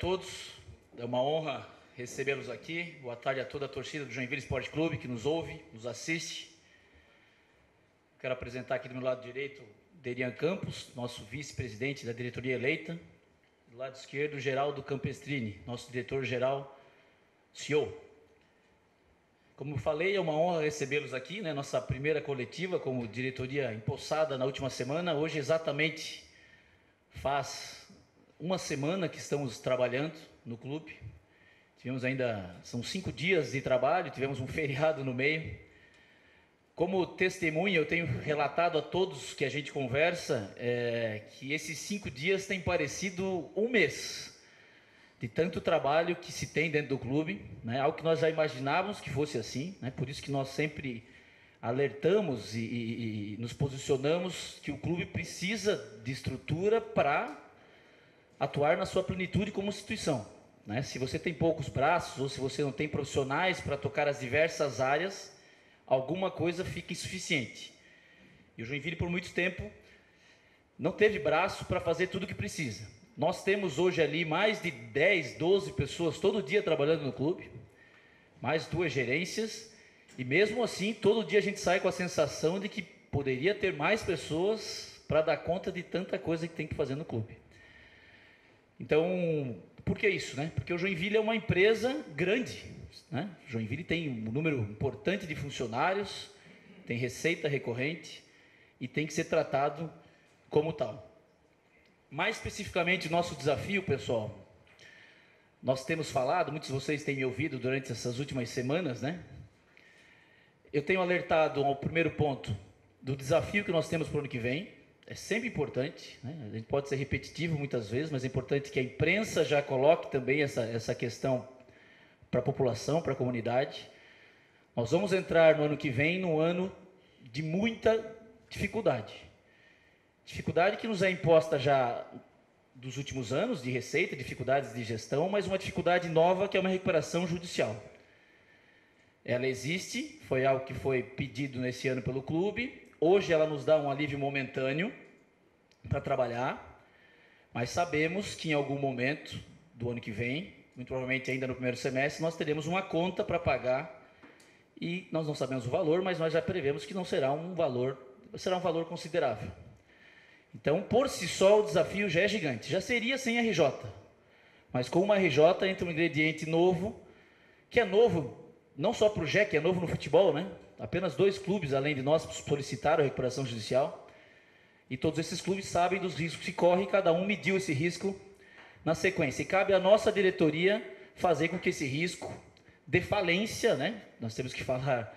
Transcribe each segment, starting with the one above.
todos, é uma honra recebê-los aqui. Boa tarde a toda a torcida do Joinville Esporte Clube que nos ouve, nos assiste. Quero apresentar aqui do meu lado direito Derian Campos, nosso vice-presidente da diretoria eleita. Do lado esquerdo, Geraldo Campestrini, nosso diretor-geral, CEO. Como eu falei, é uma honra recebê-los aqui, né? Nossa primeira coletiva como diretoria empossada na última semana. Hoje exatamente faz uma semana que estamos trabalhando no clube. Tivemos ainda, são 5 dias de trabalho, tivemos um feriado no meio. Como testemunha, eu tenho relatado a todos que a gente conversa que esses 5 dias têm parecido um mês de tanto trabalho que se tem dentro do clube, né? Algo que nós já imaginávamos que fosse assim, né? Por isso que nós sempre alertamos e nos posicionamos que o clube precisa de estrutura para atuar na sua plenitude como instituição, né? Se você tem poucos braços ou se você não tem profissionais para tocar as diversas áreas, alguma coisa fica insuficiente. E o Joinville, por muito tempo, não teve braço para fazer tudo o que precisa. Nós temos hoje ali mais de 10, 12 pessoas todo dia trabalhando no clube, mais 2 gerências, e mesmo assim, todo dia a gente sai com a sensação de que poderia ter mais pessoas para dar conta de tanta coisa que tem que fazer no clube. Então, por que isso, né? Porque o Joinville é uma empresa grande, né? O Joinville tem um número importante de funcionários, tem receita recorrente e tem que ser tratado como tal. Mais especificamente, o nosso desafio, pessoal, nós temos falado, muitos de vocês têm me ouvido durante essas últimas semanas, né? Eu tenho alertado ao primeiro ponto do desafio que nós temos para o ano que vem. É sempre importante, né? A gente pode ser repetitivo muitas vezes, mas é importante que a imprensa já coloque também essa questão para a população, para a comunidade. Nós vamos entrar no ano que vem num ano de muita dificuldade. Dificuldade que nos é imposta já dos últimos anos, de receita, dificuldades de gestão, mas uma dificuldade nova que é uma recuperação judicial. Ela existe, foi algo que foi pedido nesse ano pelo clube. Hoje ela nos dá um alívio momentâneo para trabalhar, mas sabemos que em algum momento do ano que vem, muito provavelmente ainda no primeiro semestre, nós teremos uma conta para pagar e nós não sabemos o valor, mas nós já prevemos que não será um valor, será um valor considerável. Então, por si só, o desafio já é gigante. Já seria sem RJ, mas com uma RJ entra um ingrediente novo, que é novo não só para o JEC, é novo no futebol, né? Apenas 2 clubes, além de nós, solicitaram a recuperação judicial. E todos esses clubes sabem dos riscos que correm, cada um mediu esse risco na sequência. E cabe à nossa diretoria fazer com que esse risco dê falência, né? Nós temos que falar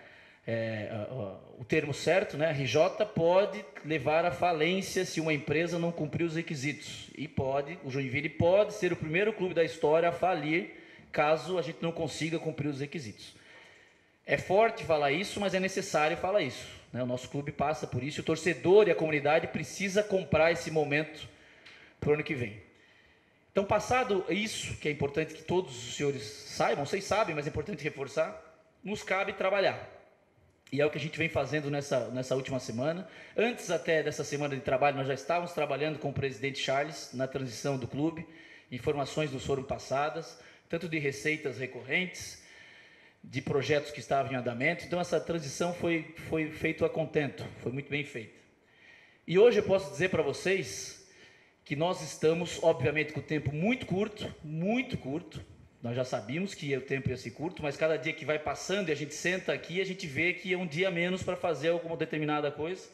o termo certo, né? A RJ pode levar à falência se uma empresa não cumprir os requisitos. E o Joinville pode ser o primeiro clube da história a falir caso a gente não consiga cumprir os requisitos. É forte falar isso, mas é necessário falar isso, né? O nosso clube passa por isso, o torcedor e a comunidade precisa comprar esse momento para o ano que vem. Então, passado isso, que é importante que todos os senhores saibam, vocês sabem, mas é importante reforçar, nos cabe trabalhar. E é o que a gente vem fazendo nessa última semana. Antes até dessa semana de trabalho, nós já estávamos trabalhando com o presidente Charles na transição do clube. Informações nos foram passadas, tanto de receitas recorrentes, de projetos que estavam em andamento. Então, essa transição foi feita a contento, foi muito bem feita. E hoje eu posso dizer para vocês que nós estamos, obviamente, com o tempo muito curto, nós já sabíamos que o tempo ia ser curto, mas cada dia que vai passando e a gente senta aqui, a gente vê que é um dia a menos para fazer alguma determinada coisa.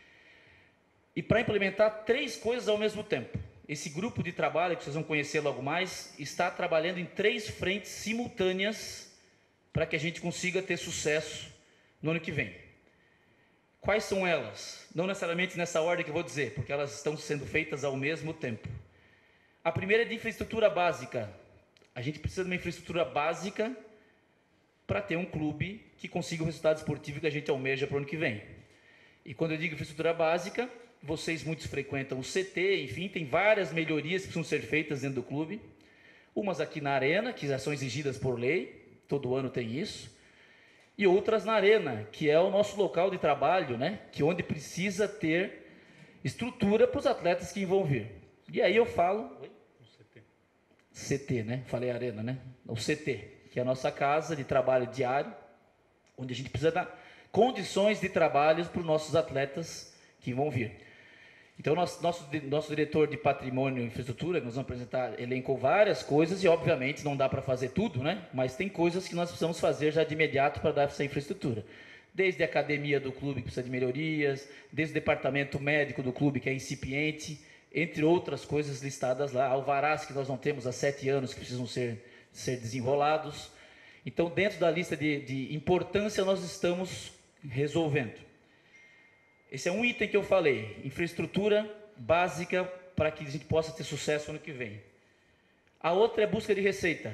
E para implementar 3 coisas ao mesmo tempo. Esse grupo de trabalho, que vocês vão conhecer logo mais, está trabalhando em 3 frentes simultâneas para que a gente consiga ter sucesso no ano que vem. Quais são elas? Não necessariamente nessa ordem que eu vou dizer, porque elas estão sendo feitas ao mesmo tempo. A primeira é de infraestrutura básica. A gente precisa de uma infraestrutura básica para ter um clube que consiga o resultado esportivo que a gente almeja para o ano que vem. E quando eu digo infraestrutura básica, vocês muitos frequentam o CT, enfim, tem várias melhorias que precisam ser feitas dentro do clube. Umas aqui na arena, que já são exigidas por lei, todo ano tem isso. E outras na arena, que é o nosso local de trabalho, né? Que onde precisa ter estrutura para os atletas que vão vir. E aí eu falo... CT, né? Falei arena, né? O CT, que é a nossa casa de trabalho diário, onde a gente precisa dar condições de trabalho para os nossos atletas que vão vir. Então, nosso diretor de patrimônio e infraestrutura, que nós vamos apresentar, elencou várias coisas e, obviamente, não dá para fazer tudo, né? Mas tem coisas que nós precisamos fazer já de imediato para dar essa infraestrutura. Desde a academia do clube, que precisa de melhorias, desde o departamento médico do clube, que é incipiente, entre outras coisas listadas lá, alvarás que nós não temos há 7 anos, que precisam ser desenrolados. Então, dentro da lista de importância, nós estamos resolvendo. Esse é um item que eu falei, infraestrutura básica para que a gente possa ter sucesso ano que vem. A outra é busca de receita.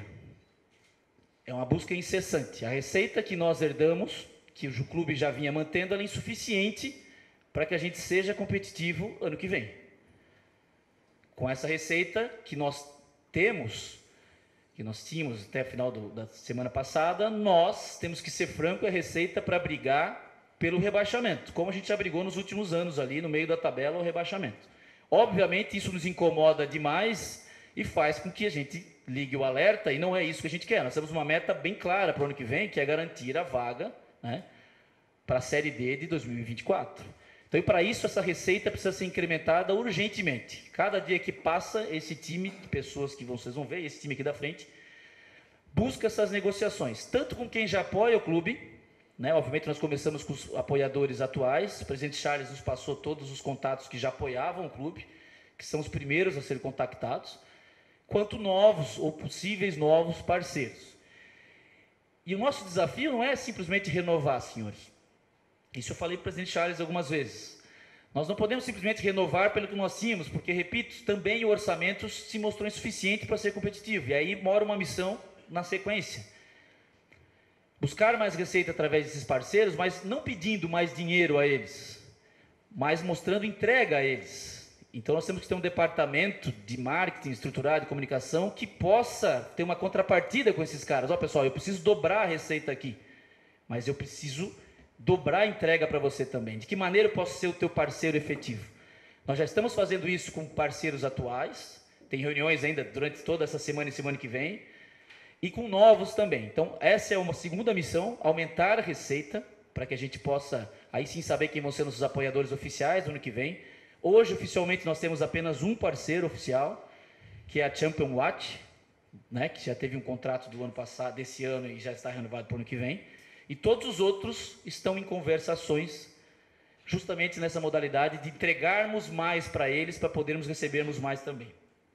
É uma busca incessante. A receita que nós herdamos, que o clube já vinha mantendo, ela é insuficiente para que a gente seja competitivo ano que vem. Com essa receita que nós temos, que nós tínhamos até a final da semana passada, nós temos que ser franco, é receita para brigar pelo rebaixamento, como a gente já brigou nos últimos anos ali, no meio da tabela, o rebaixamento. Obviamente, isso nos incomoda demais e faz com que a gente ligue o alerta, e não é isso que a gente quer. Nós temos uma meta bem clara para o ano que vem, que é garantir a vaga, né, para a Série D de 2024. Então, e para isso, essa receita precisa ser incrementada urgentemente. Cada dia que passa, esse time de pessoas que vocês vão ver, esse time aqui da frente, busca essas negociações, tanto com quem já apoia o clube, né? Obviamente, nós começamos com os apoiadores atuais. O presidente Charles nos passou todos os contatos que já apoiavam o clube, que são os primeiros a serem contactados, quanto novos ou possíveis novos parceiros. E o nosso desafio não é simplesmente renovar, senhores. Isso eu falei para o presidente Charles algumas vezes. Nós não podemos simplesmente renovar pelo que nós tínhamos, porque, repito, também o orçamento se mostrou insuficiente para ser competitivo. E aí mora uma missão na sequência. Buscar mais receita através desses parceiros, mas não pedindo mais dinheiro a eles, mas mostrando entrega a eles. Então, nós temos que ter um departamento de marketing estruturado, de comunicação, que possa ter uma contrapartida com esses caras. Ó, pessoal, eu preciso dobrar a receita aqui, mas eu preciso dobrar a entrega para você também. De que maneira eu posso ser o teu parceiro efetivo? Nós já estamos fazendo isso com parceiros atuais, tem reuniões ainda durante toda essa semana e semana que vem, e com novos também. Então, essa é uma segunda missão, aumentar a receita, para que a gente possa, aí sim, saber quem vão ser nossos apoiadores oficiais no ano que vem. Hoje, oficialmente, nós temos apenas um parceiro oficial, que é a Champion Watch, né, que já teve um contrato do ano passado, desse ano, e já está renovado para o ano que vem. E todos os outros estão em conversações, justamente nessa modalidade de entregarmos mais para eles, para podermos recebermos mais também.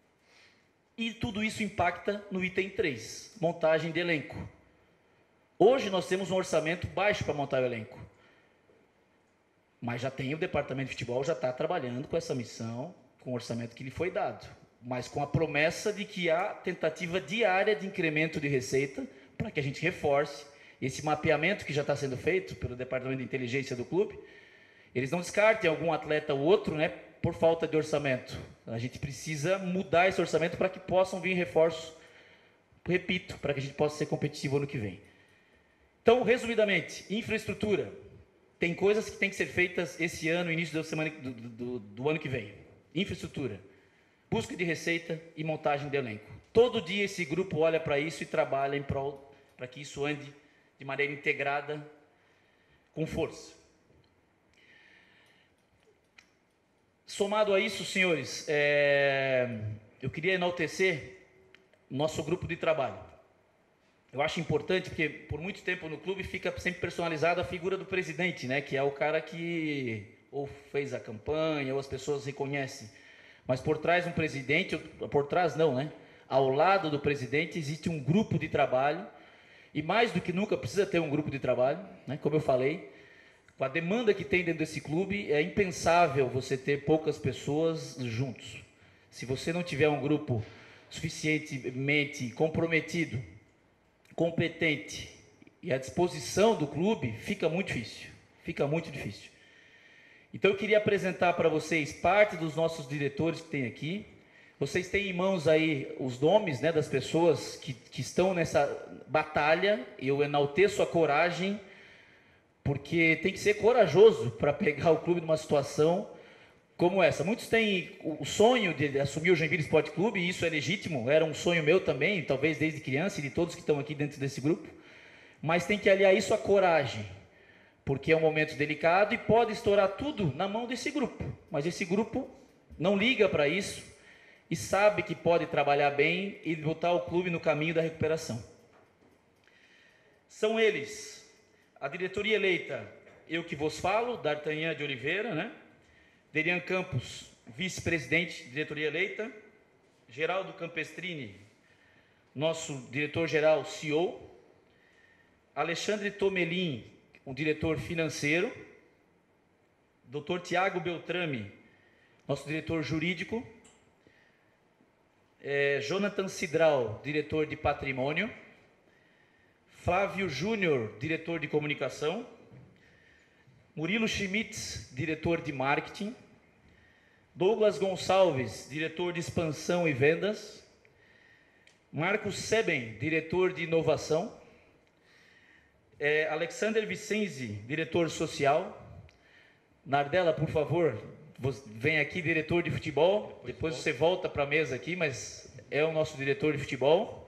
E tudo isso impacta no item 3, montagem de elenco. Hoje nós temos um orçamento baixo para montar o elenco. Mas já tem o departamento de futebol, já está trabalhando com essa missão, com o orçamento que lhe foi dado. Mas com a promessa de que há tentativa diária de incremento de receita, para que a gente reforce esse mapeamento que já está sendo feito pelo departamento de inteligência do clube. Eles não descartem algum atleta ou outro, né, por falta de orçamento. A gente precisa mudar esse orçamento para que possam vir reforços, repito, para que a gente possa ser competitivo ano que vem. Então, resumidamente, infraestrutura. Tem coisas que têm que ser feitas esse ano, início da semana do ano que vem. Infraestrutura, busca de receita e montagem de elenco. Todo dia esse grupo olha para isso e trabalha em prol para que isso ande de maneira integrada, com força. Somado a isso, senhores, eu queria enaltecer nosso grupo de trabalho. Eu acho importante, porque por muito tempo no clube fica sempre personalizada a figura do presidente, né, que é o cara que ou fez a campanha, ou as pessoas reconhecem. Mas por trás de um presidente, por trás não, né? Ao lado do presidente existe um grupo de trabalho, e mais do que nunca precisa ter um grupo de trabalho, né? Como eu falei, com a demanda que tem dentro desse clube, é impensável você ter poucas pessoas juntos. Se você não tiver um grupo suficientemente comprometido, competente e à disposição do clube, fica muito difícil. Fica muito difícil. Então eu queria apresentar para vocês parte dos nossos diretores que tem aqui. Vocês têm em mãos aí os nomes, né, das pessoas que estão nessa batalha. Eu enalteço a coragem, porque tem que ser corajoso para pegar o clube numa situação como essa. Muitos têm o sonho de assumir o Joinville Esporte Clube, e isso é legítimo, era um sonho meu também, talvez desde criança, e de todos que estão aqui dentro desse grupo, mas tem que aliar isso à coragem, porque é um momento delicado e pode estourar tudo na mão desse grupo, mas esse grupo não liga para isso e sabe que pode trabalhar bem e botar o clube no caminho da recuperação. São eles, a diretoria eleita, eu que vos falo, D'Artagnan de Oliveira, né? Derian Campos, vice-presidente, diretoria eleita, Geraldo Campestrini, nosso diretor-geral, CEO, Alexandre Tomelin, o diretor financeiro, Dr. Tiago Beltrame, nosso diretor jurídico, Jonathan Cidral, diretor de patrimônio, Flávio Júnior, diretor de comunicação, Murilo Schmitz, diretor de marketing, Douglas Gonçalves, diretor de expansão e vendas, Marcos Seben, diretor de inovação, Alexander Vicenzi, diretor social, Nardella, por favor, vem aqui, diretor de futebol, depois você volta para a mesa aqui, mas é o nosso diretor de futebol.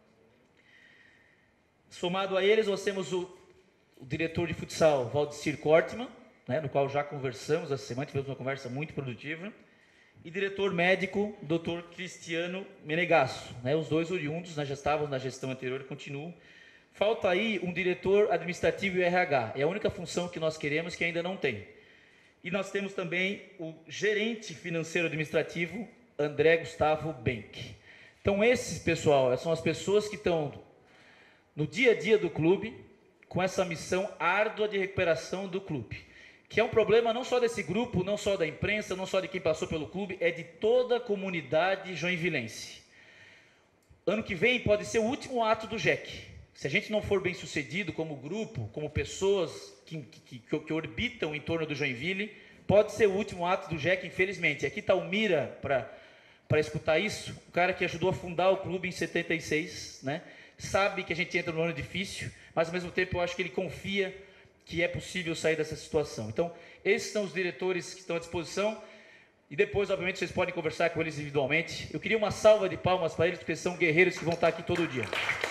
Somado a eles, nós temos o diretor de futsal, Valdecir Kortmann, né, no qual já conversamos essa semana, tivemos uma conversa muito produtiva, e diretor médico, Dr. Cristiano Menegasso, né, os dois oriundos, já estavam na gestão anterior e continuam. Falta aí um diretor administrativo e RH, é a única função que nós queremos que ainda não tem. E nós temos também o gerente financeiro administrativo, André Gustavo Benck. Então esses, pessoal, são as pessoas que estão no dia a dia do clube, com essa missão árdua de recuperação do clube, que é um problema não só desse grupo, não só da imprensa, não só de quem passou pelo clube, é de toda a comunidade joinvilense. Ano que vem pode ser o último ato do JEC. Se a gente não for bem sucedido como grupo, como pessoas que orbitam em torno do Joinville, pode ser o último ato do JEC, infelizmente. Aqui está o Mira para escutar isso, o cara que ajudou a fundar o clube em 76, né? Sabe que a gente entra num ano difícil, mas ao mesmo tempo eu acho que ele confia que é possível sair dessa situação. Então, esses são os diretores que estão à disposição, e depois, obviamente, vocês podem conversar com eles individualmente. Eu queria uma salva de palmas para eles, porque são guerreiros que vão estar aqui todo dia.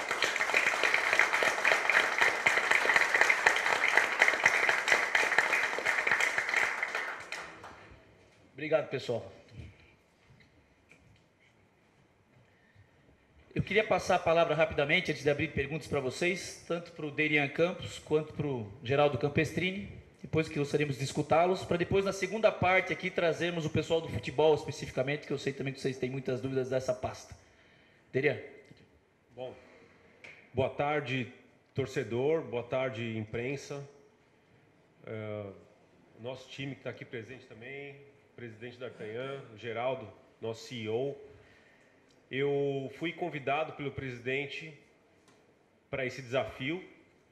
Obrigado, pessoal. Eu queria passar a palavra rapidamente, antes de abrir perguntas para vocês, tanto para o Derian Campos, quanto para o Geraldo Campestrini, depois que gostaríamos de escutá-los, para depois, na segunda parte aqui, trazermos o pessoal do futebol, especificamente, que eu sei também que vocês têm muitas dúvidas dessa pasta. Derian. Bom, boa tarde, torcedor, boa tarde, imprensa. Nosso time que está aqui presente também, o presidente D'Artagnan, o Geraldo, nosso CEO. Eu fui convidado pelo presidente para esse desafio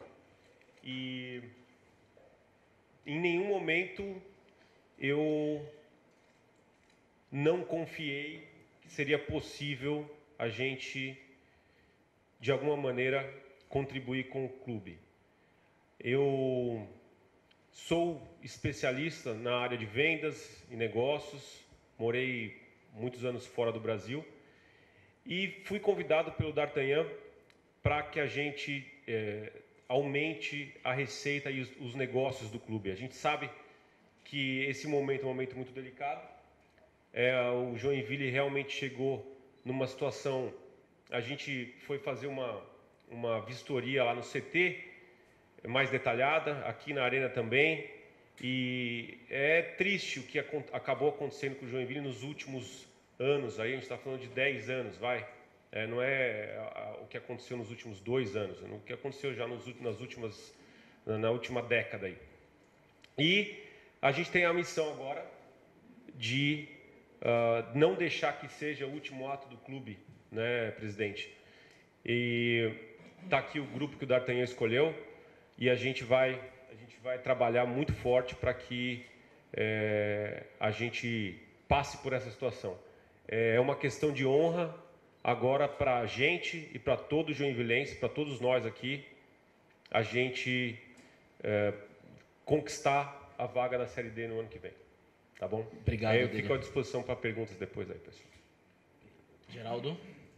e em nenhum momento eu não confiei que seria possível a gente, de alguma maneira, contribuir com o clube. Eu sou especialista na área de vendas e negócios, morei muitos anos fora do Brasil, e fui convidado pelo D'Artagnan para que a gente aumente a receita e os negócios do clube. A gente sabe que esse momento é um momento muito delicado. O Joinville realmente chegou numa situação... A gente foi fazer uma vistoria lá no CT, mais detalhada, aqui na Arena também, e é triste o que acabou acontecendo com o Joinville nos últimos anos. Aí a gente está falando de 10 anos, vai. Não é o que aconteceu nos últimos 2 anos, o que aconteceu já na última década aí. E a gente tem a missão agora de não deixar que seja o último ato do clube, né, presidente? E está aqui o grupo que o D'Artagnan escolheu, e a gente vai trabalhar muito forte para que a gente passe por essa situação. É uma questão de honra agora para a gente e para todo o joinvilense, para todos nós aqui, a gente conquistar a vaga da Série D no ano que vem. Tá bom? Obrigado, eu fico à disposição para perguntas depois aí, pessoal. Geraldo?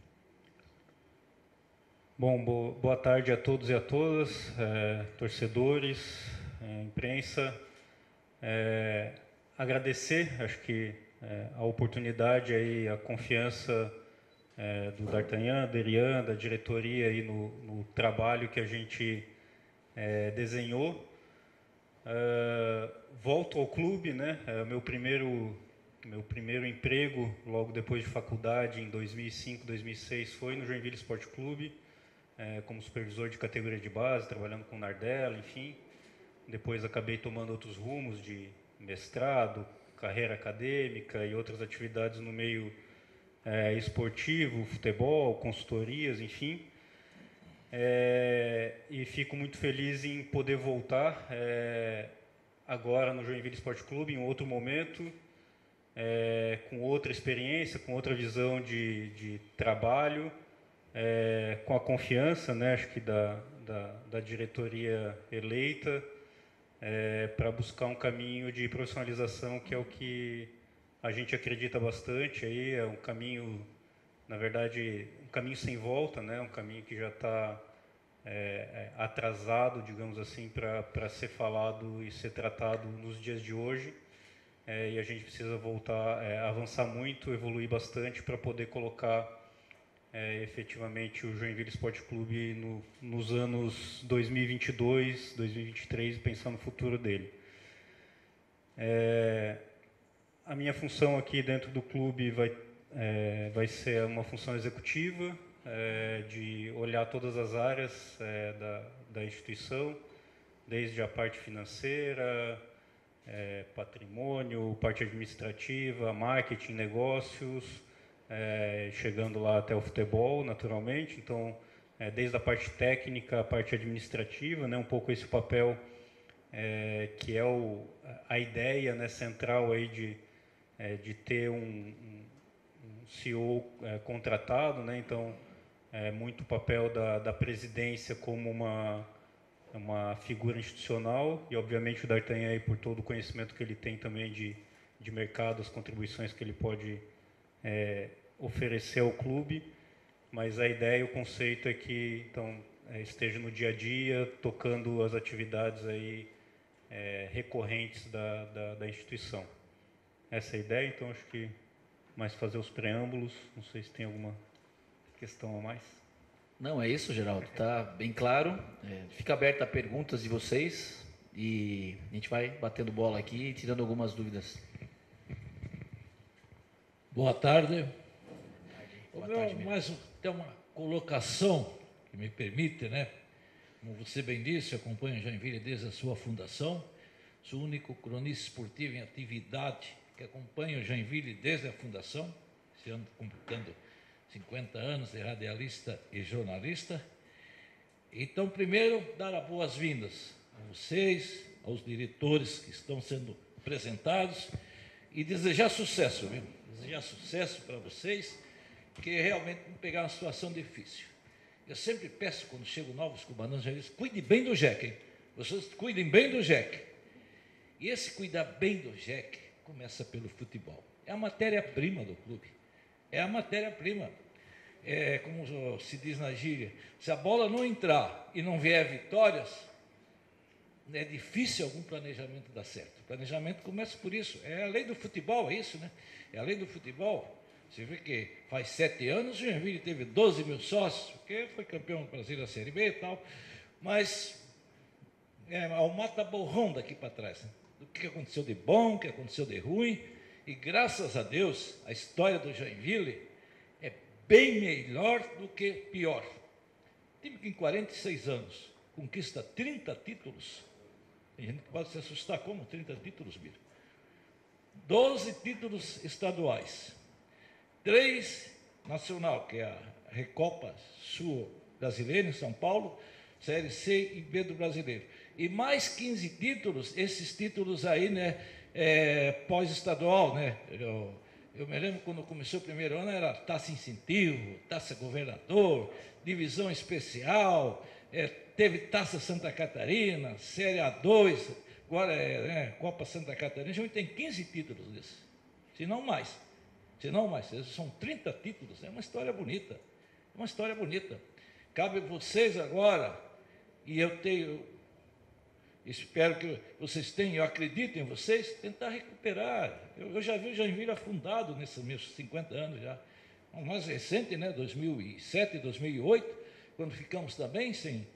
Bom, boa tarde a todos e a todas, torcedores, imprensa. Agradecer, acho que a oportunidade aí, a confiança do D'Artagnan, da Erian, da diretoria aí no trabalho que a gente desenhou. Volto ao clube, né? Meu primeiro emprego, logo depois de faculdade, em 2005, 2006, foi no Joinville Esporte Clube, como supervisor de categoria de base, trabalhando com Nardella, enfim. Depois acabei tomando outros rumos de mestrado, carreira acadêmica e outras atividades no meio esportivo, futebol, consultorias, enfim. E fico muito feliz em poder voltar agora no Joinville Esporte Clube, em outro momento, com outra experiência, com outra visão de trabalho, com a confiança, né, acho que da diretoria eleita, para buscar um caminho de profissionalização que é o que a gente acredita bastante. Aí é um caminho, na verdade, um caminho sem volta, né, um caminho que já está atrasado, digamos assim, para ser falado e ser tratado nos dias de hoje. E a gente precisa voltar, avançar muito, evoluir bastante para poder colocar efetivamente o Joinville Esporte Clube nos anos 2022, 2023, pensando no futuro dele. A minha função aqui dentro do clube vai ser uma função executiva, de olhar todas as áreas da instituição, desde a parte financeira, patrimônio, parte administrativa, marketing, negócios, chegando lá até o futebol, naturalmente. Então, desde a parte técnica, a parte administrativa, né, um pouco esse papel que é a ideia, né, central aí de ter um CEO contratado, né? Então, muito o papel da presidência como uma figura institucional, e obviamente o D'Artagnan aí por todo o conhecimento que ele tem também de mercado, as contribuições que ele pode oferecer ao clube. Mas a ideia e o conceito é que então esteja no dia a dia, tocando as atividades aí recorrentes da instituição. Essa é a ideia. Então acho que mais fazer os preâmbulos, não sei se tem alguma questão a mais. Não, é isso, Geraldo, está bem claro. Fica aberta a perguntas de vocês e a gente vai batendo bola aqui e tirando algumas dúvidas. Boa tarde. Boa tarde, mais tem uma colocação que me permite, né? Como você bem disse, acompanho Joinville desde a sua fundação. Sou o único cronista esportivo em atividade que acompanha o Joinville desde a fundação, esse ano completando 50 anos de radialista e jornalista. Então, primeiro, dar as boas-vindas a vocês, aos diretores que estão sendo apresentados e desejar sucesso, viu? Desejar sucesso para vocês, que realmente vão pegar uma situação difícil. Eu sempre peço, quando chegam novos cubanos, cuide bem do Jeque, hein? Vocês cuidem bem do Jeque. E esse cuidar bem do Jeque começa pelo futebol. É a matéria-prima do clube. É a matéria-prima. Como se diz na gíria, se a bola não entrar e não vier vitórias, é difícil algum planejamento dar certo. O planejamento começa por isso. É a lei do futebol, é isso, né? É a lei do futebol. Você vê que faz 7 anos o Joinville teve 12 mil sócios, porque foi campeão do Brasil da Série B e tal, mas ao mata-borrão daqui para trás, né? Do que aconteceu de bom, o que aconteceu de ruim, e graças a Deus, a história do Joinville é bem melhor do que pior. Time que em 46 anos conquista 30 títulos, tem gente que pode se assustar, como 30 títulos, Bira? 12 títulos estaduais, 3 nacional, que é a Recopa Sul Brasileira em São Paulo, Série C e B do Brasileiro. E mais 15 títulos, esses títulos aí, né, pós-estadual, né? Eu me lembro quando começou o primeiro ano, era taça incentivo, taça governador, divisão especial, teve taça Santa Catarina, Série A2, agora é Copa Santa Catarina, a gente tem 15 títulos desses, se não mais. São 30 títulos, é uma história bonita. É uma história bonita. Cabe a vocês agora, e espero que vocês tenham, eu acredito em vocês, tentar recuperar. Eu já vi o Joinville afundado nesses meus 50 anos já. O mais recente, né, 2007, 2008, quando ficamos também sem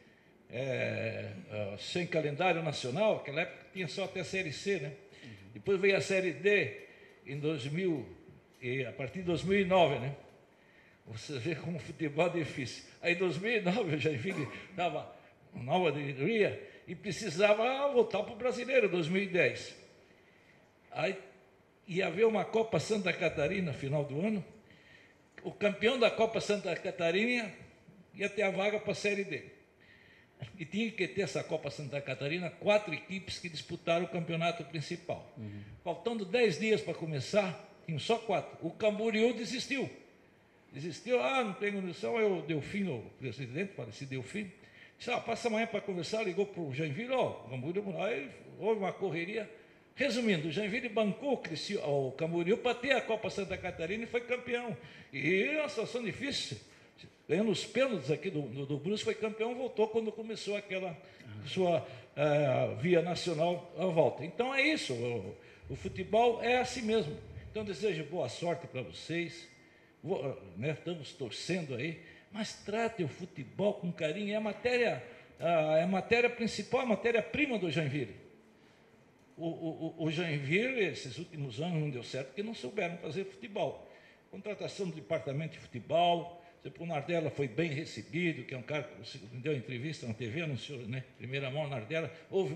calendário nacional, naquela época tinha só até a Série C, né? Depois veio a Série D em 2000, e a partir de 2009, né? Você vê como o futebol é difícil. Aí em 2009 o Joinville estava nova diretoria e precisava voltar para o Brasileiro, 2010. Aí ia haver uma Copa Santa Catarina no final do ano. O campeão da Copa Santa Catarina ia ter a vaga para a Série D. E tinha que ter essa Copa Santa Catarina 4 equipes que disputaram o campeonato principal. Faltando 10 dias para começar, tinham só 4. O Camboriú desistiu. Não tem condição. Eu, Delfim, o presidente, falecido Delfim, disse, passa amanhã para conversar, ligou para o Joinville, o Camboriú, aí houve uma correria. Resumindo, o Joinville bancou o Camboriú para ter a Copa Santa Catarina e foi campeão. E é uma situação difícil. Ganhando os pênaltis aqui do Brusque, foi campeão, voltou quando começou aquela sua via nacional à volta. Então é isso, o futebol é assim mesmo. Então desejo boa sorte para vocês, estamos torcendo aí, mas tratem o futebol com carinho, é a matéria principal, a matéria-prima do Joinville. O Joinville, esses últimos anos, não deu certo porque não souberam fazer futebol. Contratação do departamento de futebol, o Nardella foi bem recebido, que é um cara que me deu entrevista na TV, anunciou, né, primeira mão, Nardella, houve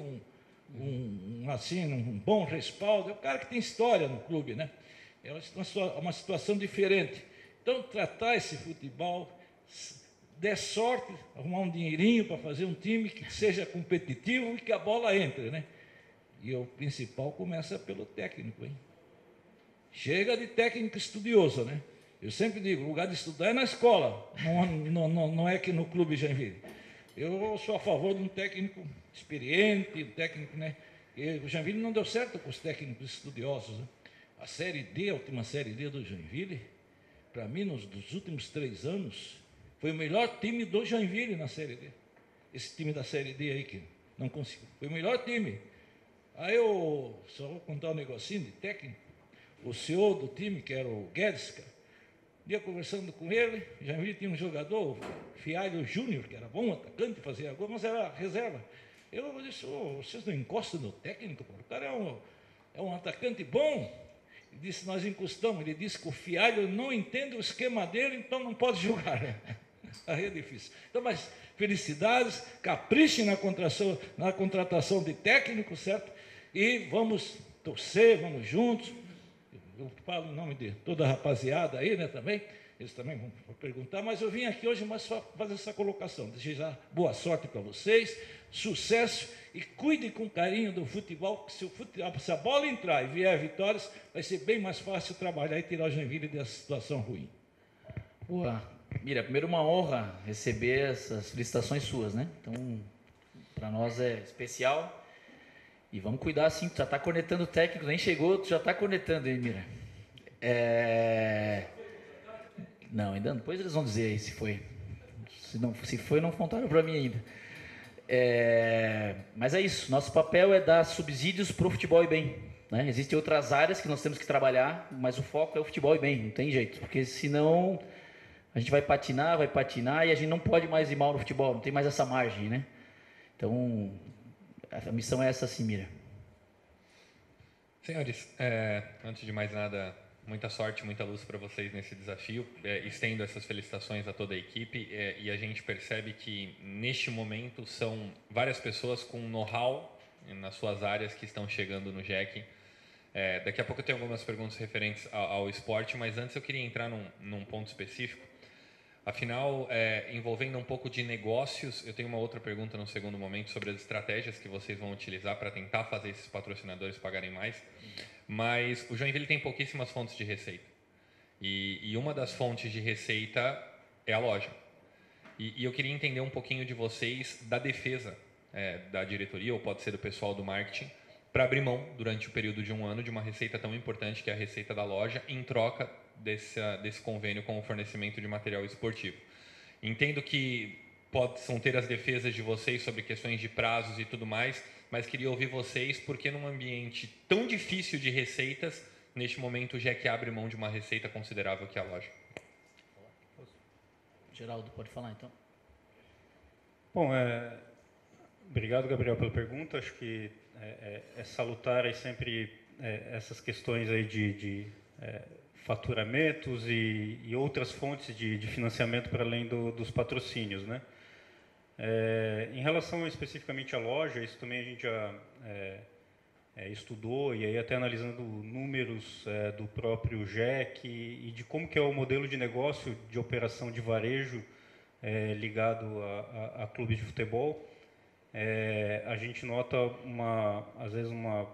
um bom respaldo, é um cara que tem história no clube, né? É uma situação diferente. Então, tratar esse futebol, der sorte, arrumar um dinheirinho para fazer um time que seja competitivo e que a bola entre, né? E o principal começa pelo técnico, hein? Chega de técnico estudioso, né? Eu sempre digo, o lugar de estudar é na escola, não é aqui no Clube Joinville. Eu sou a favor de um técnico experiente, um técnico, né? E o Joinville não deu certo com os técnicos estudiosos, né? A Série D, a última Série D do Joinville, para mim, dos últimos 3 anos, foi o melhor time do Joinville na Série D. Esse time da Série D aí que não conseguiu. Foi o melhor time. Aí eu só vou contar um negocinho de técnico. O CEO do time, que era o Guedes, cara, dia conversando com ele, Joinville tinha um jogador, o Fialho Júnior, que era bom atacante, fazia gol, mas era reserva. Eu disse, vocês não encostam no técnico? O cara é um atacante bom. Ele disse, nós encostamos. Ele disse que o Fialho não entende o esquema dele, então não pode jogar. Aí é difícil. Então, mas felicidades, caprichem na contratação de técnico, certo? E vamos torcer, vamos juntos. Eu falo em nome de toda a rapaziada aí, né, também. Eles também vão perguntar, mas eu vim aqui hoje mais só fazer essa colocação. Desejar boa sorte para vocês, sucesso e cuide com carinho do futebol, porque se a bola entrar e vier vitórias, vai ser bem mais fácil trabalhar e tirar o Joinville dessa situação ruim. Boa. Mira, primeiro uma honra receber essas felicitações suas, né? Então, para nós é especial. E vamos cuidar assim, tu já está cornetando o técnico, nem chegou, tu já está cornetando, hein, Mira? Não, ainda não. Depois eles vão dizer aí se foi. Se foi, não contaram para mim ainda. Mas é isso, nosso papel é dar subsídios para o futebol e bem. Né? Existem outras áreas que nós temos que trabalhar, mas o foco é o futebol e bem, não tem jeito. Porque senão a gente vai patinar e a gente não pode mais ir mal no futebol, não tem mais essa margem, né? Então, a missão é essa sim, Mira. Senhores, antes de mais nada, muita sorte, muita luz para vocês nesse desafio. Estendo essas felicitações a toda a equipe e a gente percebe que, neste momento, são várias pessoas com know-how nas suas áreas que estão chegando no JEC. Daqui a pouco eu tenho algumas perguntas referentes ao esporte, mas antes eu queria entrar num ponto específico. Afinal, envolvendo um pouco de negócios, eu tenho uma outra pergunta no segundo momento sobre as estratégias que vocês vão utilizar para tentar fazer esses patrocinadores pagarem mais. Mas o Joinville tem pouquíssimas fontes de receita. E uma das fontes de receita é a loja. E eu queria entender um pouquinho de vocês da defesa da diretoria, ou pode ser do pessoal do marketing, para abrir mão, durante o período de um ano, de uma receita tão importante que é a receita da loja, em troca desse convênio com o fornecimento de material esportivo. Entendo que possam ter as defesas de vocês sobre questões de prazos e tudo mais, mas queria ouvir vocês, porque num ambiente tão difícil de receitas, neste momento o Jack abre mão de uma receita considerável que é a loja. Geraldo, pode falar então. Bom, obrigado, Gabriel, pela pergunta. Acho que é salutar aí sempre essas questões aí de faturamentos e outras fontes de financiamento para além dos patrocínios, né? Em relação especificamente à loja, isso também a gente já estudou, e aí até analisando números do próprio JEC e de como que é o modelo de negócio de operação de varejo ligado a clubes de futebol. A gente nota às vezes uma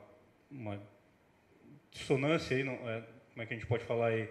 dissonância aí, como é que a gente pode falar aí,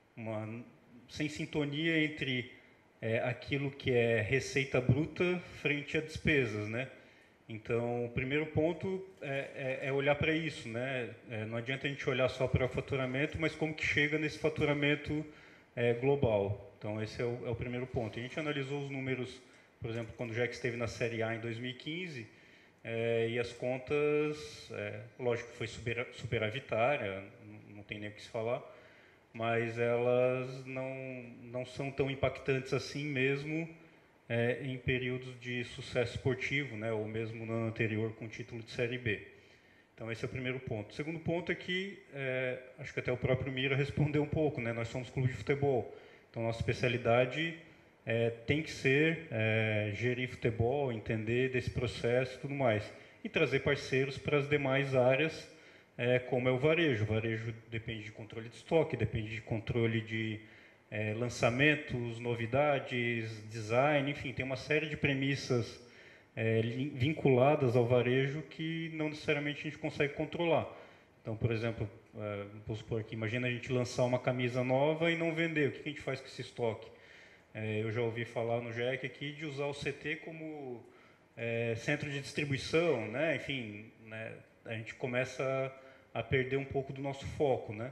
sem sintonia entre aquilo que é receita bruta frente a despesas, né? Então, o primeiro ponto é olhar para isso, né? Não adianta a gente olhar só para o faturamento, mas como que chega nesse faturamento global. Então, esse é o primeiro ponto. A gente analisou os números, por exemplo, quando o Jack esteve na Série A em 2015, e as contas, lógico que foi superavitária, não tem nem o que se falar, mas elas não são tão impactantes assim mesmo em períodos de sucesso esportivo, né, ou mesmo no ano anterior com título de Série B. Então, esse é o primeiro ponto. O segundo ponto é que, acho que até o próprio Mira respondeu um pouco, né, nós somos clube de futebol, então nossa especialidade tem que ser gerir futebol, entender desse processo e tudo mais, e trazer parceiros para as demais áreas, como é o varejo. O varejo depende de controle de estoque, depende de controle de lançamentos, novidades, design, enfim, tem uma série de premissas vinculadas ao varejo que não necessariamente a gente consegue controlar. Então, por exemplo, vou supor que imagina a gente lançar uma camisa nova e não vender, o que a gente faz com esse estoque? Eu já ouvi falar no JEC aqui de usar o CT como centro de distribuição, né? Enfim, né? A gente começa a perder um pouco do nosso foco, né?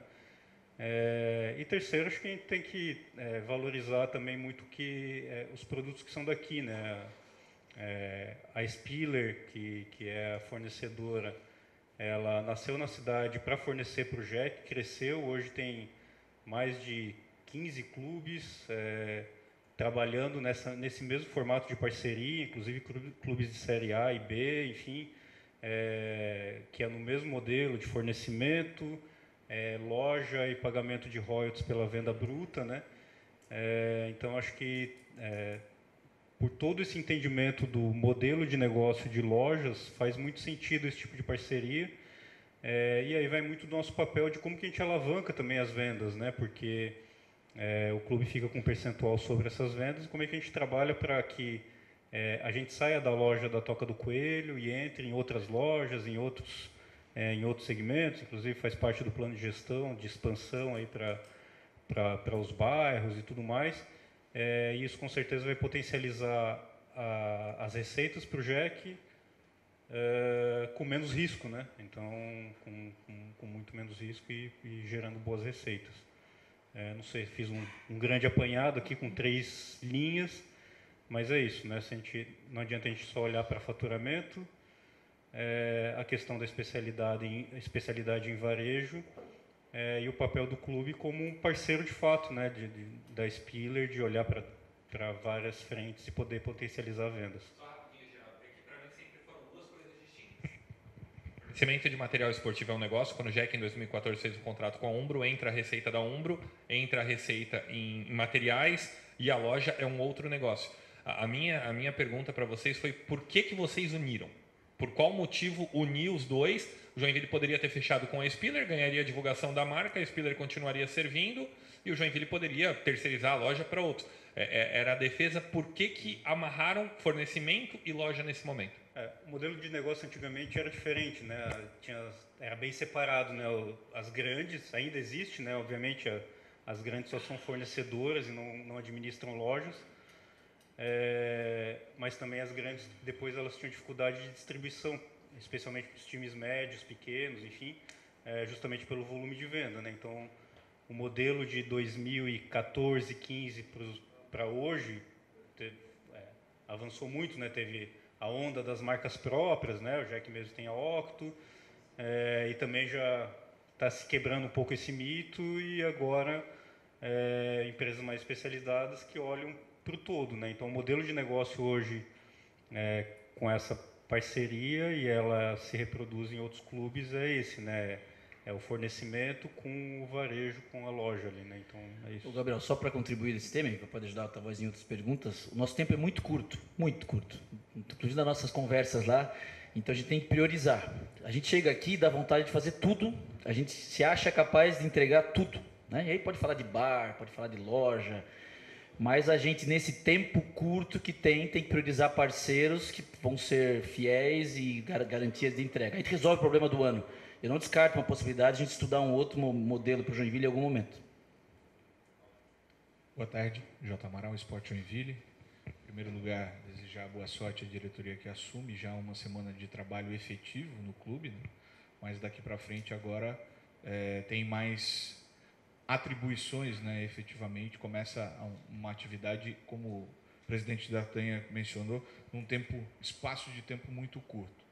E terceiro, acho que a gente tem que valorizar também muito os produtos que são daqui, né? A Spiller, que é a fornecedora, ela nasceu na cidade para fornecer para o JEC, cresceu, hoje tem mais de 15 clubes trabalhando nesse mesmo formato de parceria, inclusive clubes de Série A e B, enfim, que é no mesmo modelo de fornecimento, loja e pagamento de royalties pela venda bruta, né? Então, acho que por todo esse entendimento do modelo de negócio de lojas, faz muito sentido esse tipo de parceria, e aí vai muito do nosso papel de como que a gente alavanca também as vendas, né? Porque o clube fica com um percentual sobre essas vendas, e como é que a gente trabalha para que a gente saia da loja da Toca do Coelho e entre em outras lojas, em outros segmentos, inclusive faz parte do plano de gestão, de expansão aí para os bairros e tudo mais. E isso com certeza vai potencializar as receitas para o JEC com menos risco, né? Então, com muito menos risco e gerando boas receitas. Não sei, fiz um grande apanhado aqui com 3 linhas, mas é isso, né? Não adianta a gente só olhar para faturamento, a questão da especialidade em varejo, e o papel do clube como um parceiro de fato, né? Da Spiller, de olhar para várias frentes e poder potencializar vendas. Fornecimento de material esportivo é um negócio. Quando o Jack, em 2014, fez o contrato com a Umbro, entra a receita da Umbro, entra a receita em materiais, e a loja é um outro negócio. A minha pergunta para vocês foi: por que vocês uniram? Por qual motivo unir os dois? O Joinville poderia ter fechado com a Spiller, ganharia a divulgação da marca, a Spiller continuaria servindo, e o Joinville poderia terceirizar a loja para outros. Era a defesa. Por que amarraram fornecimento e loja nesse momento? O modelo de negócio antigamente era diferente, né? Era bem separado, né? As grandes ainda existe, né? Obviamente as grandes só são fornecedoras e não administram lojas, mas também as grandes depois elas tinham dificuldade de distribuição especialmente para os times médios, pequenos, enfim, justamente pelo volume de venda, né? Então, o modelo de 2014, 15 para hoje avançou muito, né? Teve a onda das marcas próprias, né? O Jack mesmo tem a Octo, e também já está se quebrando um pouco esse mito, e agora empresas mais especializadas que olham para o todo, né? Então, o modelo de negócio hoje, com essa parceria, e ela se reproduz em outros clubes, é esse, né? É o fornecimento com o varejo, com a loja ali, né? Então, é isso. Ô, Gabriel, só para contribuir nesse tema, para poder ajudar talvez em outras perguntas, o nosso tempo é muito curto, inclusive nas nossas conversas lá, então a gente tem que priorizar. A gente chega aqui e dá vontade de fazer tudo, a gente se acha capaz de entregar tudo, né? E aí pode falar de bar, pode falar de loja, mas a gente, nesse tempo curto que tem que priorizar parceiros que vão ser fiéis e garantias de entrega. A gente resolve o problema do ano. Eu não descarto uma possibilidade de a gente estudar um outro modelo para o Joinville em algum momento. Boa tarde, J. Amaral, Sport Joinville. Em primeiro lugar, desejar boa sorte à diretoria que assume já uma semana de trabalho efetivo no clube, né? Mas daqui para frente agora tem mais atribuições, né, efetivamente, começa uma atividade, como o presidente da Tanha mencionou, num espaço de tempo muito curto.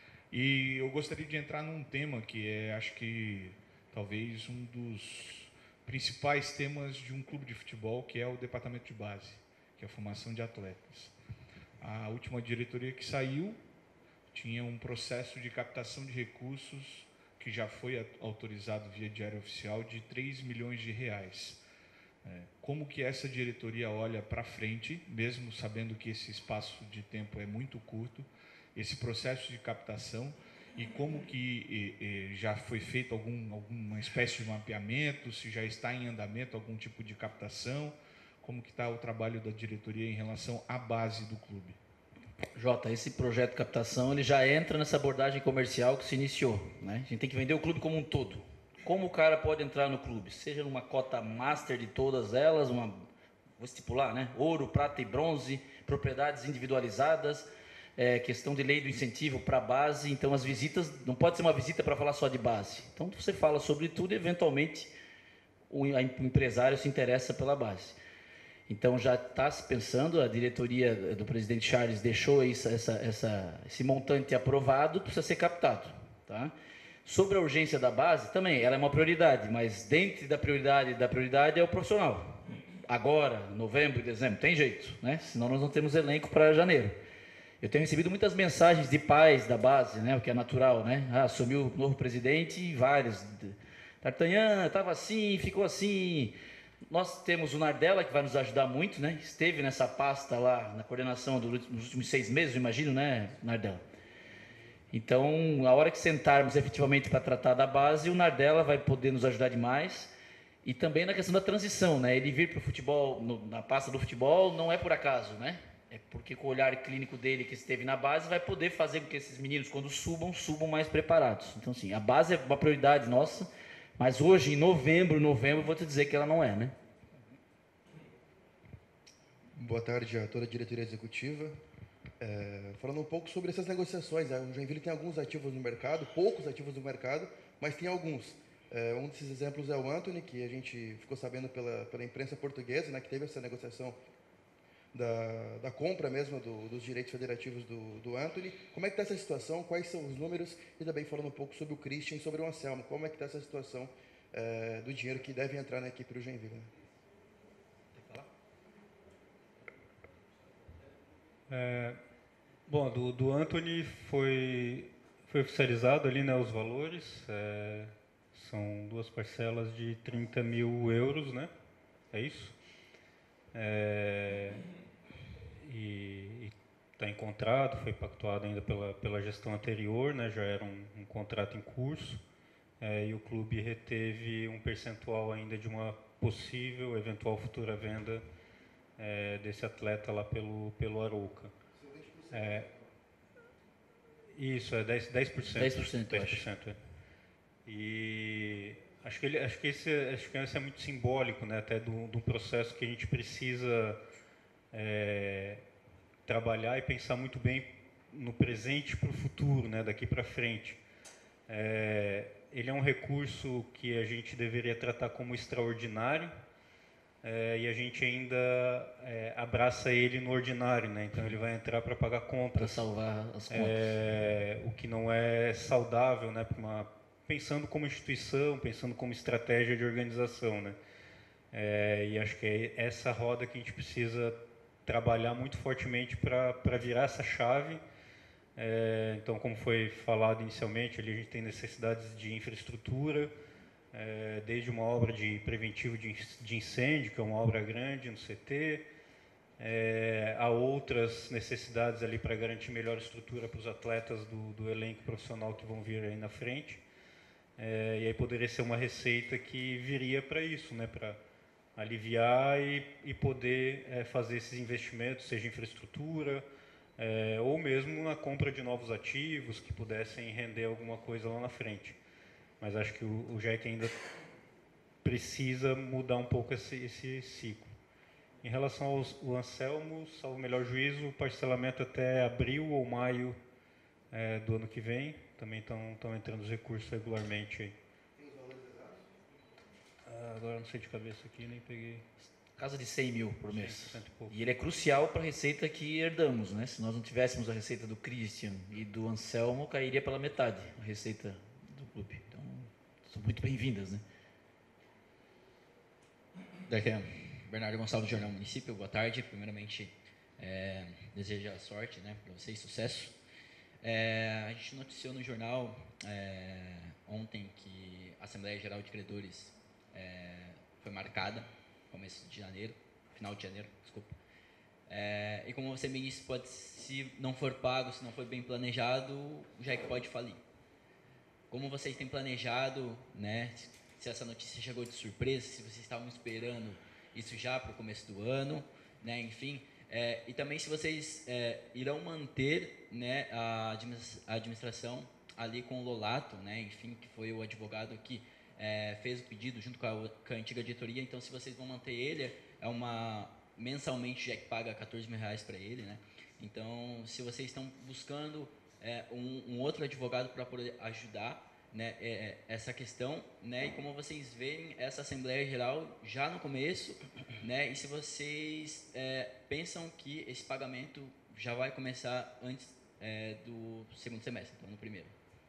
E eu gostaria de entrar num tema que acho que talvez um dos principais temas de um clube de futebol, que é o departamento de base, que é a formação de atletas. A última diretoria que saiu tinha um processo de captação de recursos que já foi autorizado via diário oficial de 3 milhões de reais. Como que essa diretoria olha para frente, mesmo sabendo que esse espaço de tempo é muito curto, esse processo de captação, e como que já foi feito alguma espécie de mapeamento, se já está em andamento algum tipo de captação, como que está o trabalho da diretoria em relação à base do clube? Jota, esse projeto de captação ele já entra nessa abordagem comercial que se iniciou, né? A gente tem que vender o clube como um todo. Como o cara pode entrar no clube? Seja numa cota master de todas elas, vou estipular, né? Ouro, prata e bronze, propriedades individualizadas, questão de lei do incentivo para a base. Então, as visitas, não pode ser uma visita para falar só de base. Então, você fala sobre tudo e, eventualmente, o empresário se interessa pela base. Então, já está se pensando, a diretoria do presidente Charles deixou esse montante aprovado, precisa ser captado. Tá? Sobre a urgência da base, também, ela é uma prioridade, mas dentro da prioridade é o profissional. Agora, novembro e dezembro, tem jeito, né? Senão nós não temos elenco para janeiro. Eu tenho recebido muitas mensagens de pais da base, né? O que é natural, né? Assumiu o novo presidente e vários. D'Artagnan estava assim, ficou assim. Nós temos o Nardella, que vai nos ajudar muito, né? Esteve nessa pasta lá, na coordenação nos últimos 6 meses, eu imagino, né, Nardella? Então, a hora que sentarmos efetivamente para tratar da base, o Nardella vai poder nos ajudar demais. E também na questão da transição, né? Ele vir para o futebol, na pasta do futebol, não é por acaso, né? É porque com o olhar clínico dele que esteve na base, vai poder fazer com que esses meninos, quando subam mais preparados. Então, sim, a base é uma prioridade nossa. Mas hoje, em novembro, vou te dizer que ela não é, né? Boa tarde a toda a diretoria executiva. Falando um pouco sobre essas negociações, o Joinville tem alguns ativos no mercado, poucos ativos no mercado, mas tem alguns. Um desses exemplos é o Anthony, que a gente ficou sabendo pela imprensa portuguesa, né, que teve essa negociação da compra mesmo dos direitos federativos do Anthony. Como é que está essa situação? Quais são os números? E também falando um pouco sobre o Christian e sobre o Anselmo. Como é que está essa situação do dinheiro que deve entrar na equipe do Joinville? Né? Bom, do Anthony foi oficializado ali, né, os valores. São 2 parcelas de 30 mil euros, né? É isso? E está em contrato, foi pactuado ainda pela gestão anterior, né? Já era um contrato em curso, e o clube reteve um percentual ainda de uma possível, eventual futura venda desse atleta lá pelo Arouca. Isso, 10%. 10%, 10%. E acho que esse é muito simbólico, né, até do processo que a gente precisa trabalhar e pensar muito bem no presente para o futuro, né, daqui para frente. Ele é um recurso que a gente deveria tratar como extraordinário, e a gente ainda abraça ele no ordinário, né? Então ele vai entrar para pagar contas. Para salvar as contas. O que não é saudável, né? Pensando como instituição, pensando como estratégia de organização, né? E acho que é essa roda que a gente precisa trabalhar muito fortemente para virar essa chave. Então, como foi falado inicialmente, ali a gente tem necessidades de infraestrutura, desde uma obra de preventivo de incêndio, que é uma obra grande no CT, há outras necessidades ali para garantir melhor estrutura para os atletas do elenco profissional que vão vir aí na frente. E aí poderia ser uma receita que viria para isso, né, para aliviar e poder fazer esses investimentos, seja infraestrutura, ou mesmo na compra de novos ativos que pudessem render alguma coisa lá na frente. Mas acho que o JEC ainda precisa mudar um pouco esse ciclo. Em relação ao Anselmo, salvo o melhor juízo, o parcelamento até abril ou maio do ano que vem. Também estão entrando os recursos regularmente aí. Tem os valores exatos? Agora não sei de cabeça aqui, nem peguei. Casa de 100 mil por mês. 100 e pouco. E ele é crucial para a receita que herdamos, né? Se nós não tivéssemos a receita do Christian e do Anselmo, cairia pela metade a receita do clube. Então, são muito bem-vindas, né? Daqui Bernardo Gonçalves, Jornal Município. Boa tarde. Primeiramente, desejar sorte, né, para vocês, sucesso. A gente noticiou no jornal ontem que a Assembleia Geral de Credores foi marcada, começo de janeiro, final de janeiro, desculpa. E como você me disse, se não for pago, se não for bem planejado, o JEC pode falir. Como vocês têm planejado, né, se essa notícia chegou de surpresa, se vocês estavam esperando isso já para o começo do ano, né, enfim, e também se vocês irão manter, né, a administração ali com o Lolato, né, enfim, que foi o advogado que fez o pedido junto com a antiga diretoria. Então, se vocês vão manter ele, mensalmente o JEC paga R$14 mil para ele, né? Então, se vocês estão buscando um outro advogado para poder ajudar, né, essa questão, né, e como vocês veem essa Assembleia Geral já no começo, né, e se vocês pensam que esse pagamento já vai começar antes do segundo semestre, então no primeiro.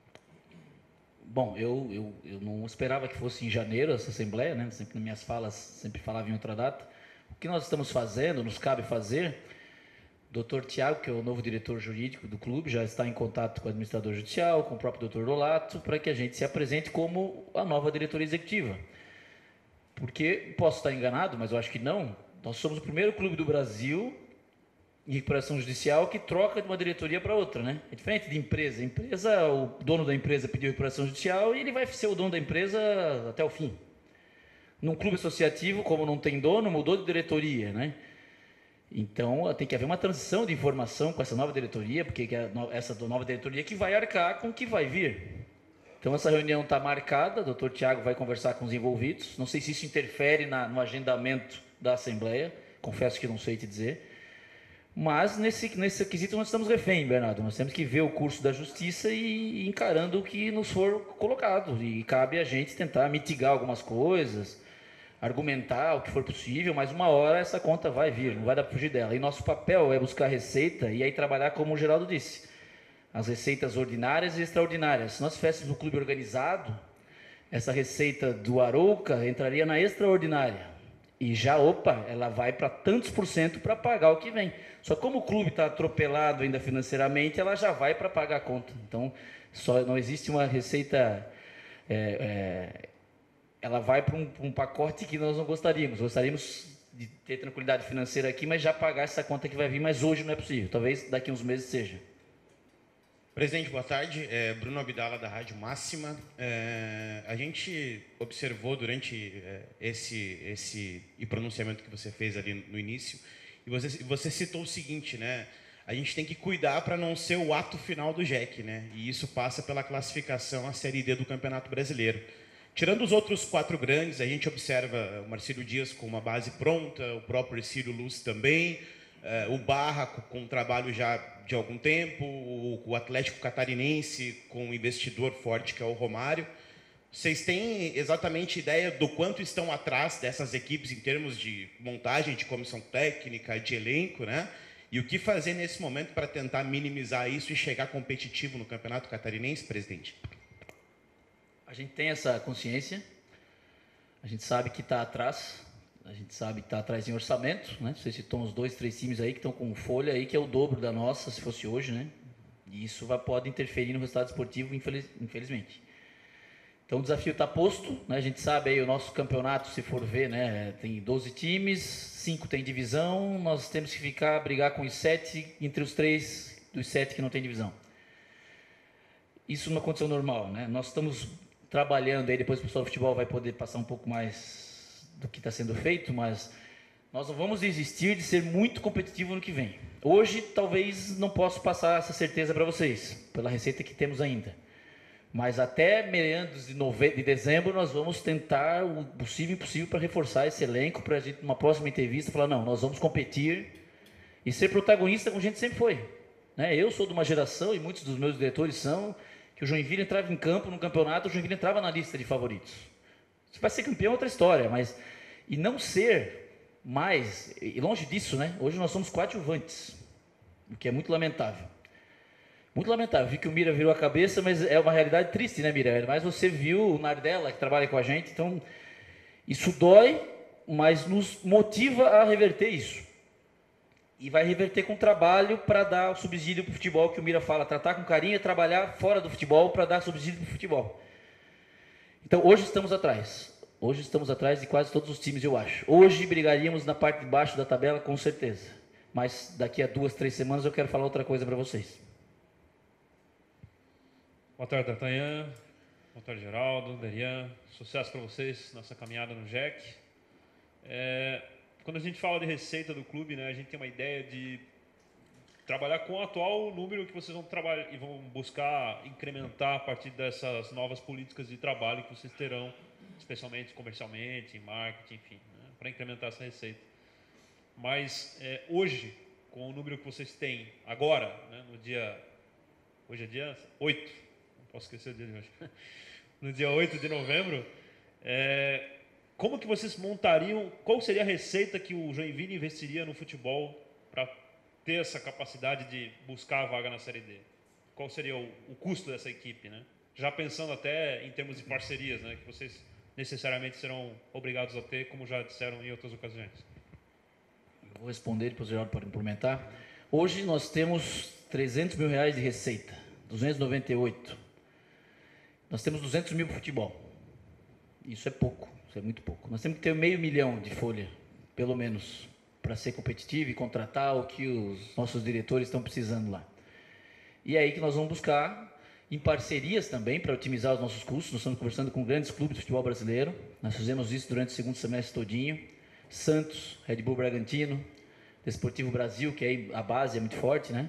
Bom, eu não esperava que fosse em janeiro essa Assembleia, né? Sempre nas minhas falas, sempre falava em outra data. O que nós estamos fazendo, nos cabe fazer, o Dr. Tiago, que é o novo diretor jurídico do clube, já está em contato com o administrador judicial, com o próprio Dr. Lolato, para que a gente se apresente como a nova diretoria executiva. Porque, posso estar enganado, mas eu acho que não, nós somos o primeiro clube do Brasil em recuperação judicial que troca de uma diretoria para outra, né? É diferente de empresa. Empresa, o dono da empresa pediu recuperação judicial e ele vai ser o dono da empresa até o fim. Num clube associativo, como não tem dono, mudou de diretoria, né? Então, tem que haver uma transição de informação com essa nova diretoria, porque essa nova diretoria que vai arcar com o que vai vir. Então, essa reunião está marcada, o doutor Tiago vai conversar com os envolvidos. Não sei se isso interfere no agendamento da Assembleia, confesso que não sei te dizer. Mas, nesse quesito, nós estamos refém, Bernardo. Nós temos que ver o curso da justiça e encarando o que nos for colocado. E cabe a gente tentar mitigar algumas coisas, argumentar o que for possível, mas uma hora essa conta vai vir, não vai dar para fugir dela. E nosso papel é buscar receita e aí trabalhar como o Geraldo disse, as receitas ordinárias e extraordinárias. Se nós tivéssemos um clube organizado, essa receita do Arouca entraria na extraordinária. E já, ela vai para tantos % para pagar o que vem. Só como o clube está atropelado ainda financeiramente, ela já vai para pagar a conta. Então, não existe uma receita... ela vai para um pacote que nós não gostaríamos. Gostaríamos de ter tranquilidade financeira aqui, mas já pagar essa conta que vai vir, mas hoje não é possível. Talvez daqui a uns meses seja. Presidente, boa tarde. Bruno Abdala, da Rádio Máxima. A gente observou durante esse pronunciamento que você fez ali no início, e você citou o seguinte, né? A gente tem que cuidar para não ser o ato final do JEC, né? E isso passa pela classificação à Série D do Campeonato Brasileiro. Tirando os outros 4 grandes, a gente observa o Marcílio Dias com uma base pronta, o próprio Ercílio Luz também, o Barra com um trabalho já de algum tempo, o Atlético Catarinense com um investidor forte que é o Romário. Vocês têm exatamente ideia do quanto estão atrás dessas equipes em termos de montagem, de comissão técnica, de elenco, né? E o que fazer nesse momento para tentar minimizar isso e chegar competitivo no Campeonato Catarinense, presidente? A gente tem essa consciência, a gente sabe que está atrás, a gente sabe que está atrás em orçamento, né? Vocês citam os 2, 3 times aí que estão com folha aí, que é o dobro da nossa, se fosse hoje, né? E isso pode interferir no resultado esportivo, infelizmente. Então o desafio está posto, né? A gente sabe aí o nosso campeonato, se for ver, né? Tem 12 times, 5 tem divisão, nós temos que brigar com os 7, entre os 3 dos 7 que não tem divisão. Isso numa condição normal, né? Nós estamos trabalhando aí, depois o pessoal do futebol vai poder passar um pouco mais do que está sendo feito, mas nós não vamos desistir de ser muito competitivo no que vem. Hoje, talvez não posso passar essa certeza para vocês, pela receita que temos ainda. Mas até meados de dezembro, nós vamos tentar o possível e impossível para reforçar esse elenco, para a gente, numa próxima entrevista, falar, não, nós vamos competir e ser protagonista como a gente sempre foi. Né? Eu sou de uma geração, e muitos dos meus diretores são, que o Joinville entrava em campo no campeonato, o Joinville entrava na lista de favoritos. Se vai ser campeão é outra história, mas... E não ser mais... E longe disso, né? Hoje nós somos coadjuvantes, o que é muito lamentável. Muito lamentável, vi que o Mira virou a cabeça, mas é uma realidade triste, né, Mira? Mas você viu o Nardella, que trabalha com a gente, então isso dói, mas nos motiva a reverter isso. E vai reverter com trabalho para dar o subsídio para o futebol, que o Mira fala, tratar com carinho e trabalhar fora do futebol para dar subsídio para o futebol. Então hoje estamos atrás. Hoje estamos atrás de quase todos os times, eu acho. Hoje brigaríamos na parte de baixo da tabela, com certeza. Mas daqui a 2, 3 semanas eu quero falar outra coisa para vocês. Boa tarde, D'Artagnan. Boa tarde, Geraldo, Derian. Sucesso para vocês nessa caminhada no JEC. Quando a gente fala de receita do clube, né, a gente tem uma ideia de trabalhar com o atual número que vocês vão trabalhar e vão buscar incrementar a partir dessas novas políticas de trabalho que vocês terão, especialmente comercialmente, em marketing, enfim, né, para incrementar essa receita. Mas hoje, com o número que vocês têm agora, né, no dia... Hoje é dia 8. Posso esquecer o dia de hoje. No dia 8 de novembro, como que vocês montariam, qual seria a receita que o Joinville investiria no futebol para ter essa capacidade de buscar a vaga na Série D? Qual seria o custo dessa equipe, né? Já pensando até em termos de parcerias, né, que vocês necessariamente serão obrigados a ter, como já disseram em outras ocasiões. Eu vou responder, depois o Geraldo pode complementar. Hoje nós temos R$300 mil de receita, 298. Nós temos 200 mil para futebol. Isso é pouco, isso é muito pouco. Nós temos que ter R$500 mil de folha, pelo menos, para ser competitivo e contratar o que os nossos diretores estão precisando lá. E é aí que nós vamos buscar em parcerias também para otimizar os nossos custos. Nós estamos conversando com grandes clubes de futebol brasileiro. Nós fizemos isso durante o segundo semestre todinho. Santos, Red Bull Bragantino, Desportivo Brasil, que aí a base é muito forte, né?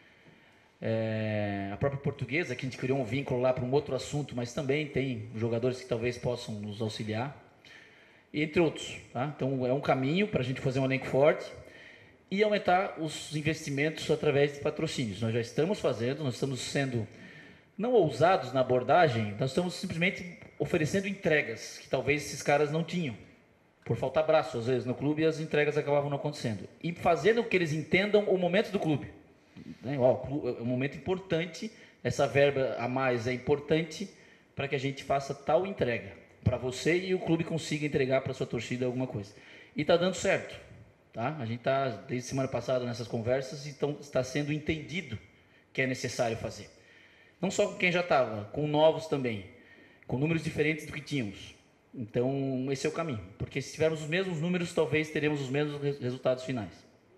A própria Portuguesa, que a gente criou um vínculo lá para um outro assunto, mas também tem jogadores que talvez possam nos auxiliar, entre outros. Tá? Então é um caminho para a gente fazer um elenco forte e aumentar os investimentos através de patrocínios. Nós já estamos fazendo, nós estamos sendo não ousados na abordagem, nós estamos simplesmente oferecendo entregas que talvez esses caras não tinham. Por faltar braço, às vezes, no clube, e as entregas acabavam não acontecendo. E fazendo com que eles entendam o momento do clube. É um momento importante, essa verba a mais é importante para que a gente faça tal entrega para você e o clube consiga entregar para a sua torcida alguma coisa. E está dando certo. Tá? A gente está, desde semana passada, nessas conversas, e está sendo entendido que é necessário fazer. Não só com quem já estava, com novos também, com números diferentes do que tínhamos. Então, esse é o caminho. Porque se tivermos os mesmos números, talvez teremos os mesmos resultados finais.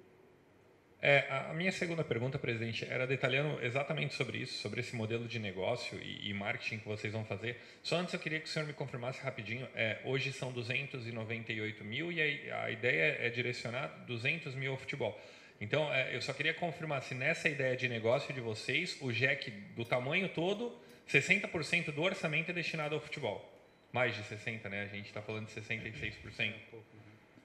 A minha segunda pergunta, presidente, era detalhando exatamente sobre isso, sobre esse modelo de negócio e marketing que vocês vão fazer. Só antes eu queria que o senhor me confirmasse rapidinho. Hoje são 298 mil e a ideia é direcionar 200 mil ao futebol. Então, eu só queria confirmar se nessa ideia de negócio de vocês, o JEC do tamanho todo, 60% do orçamento é destinado ao futebol. Mais de 60%, né? A gente está falando de 66%.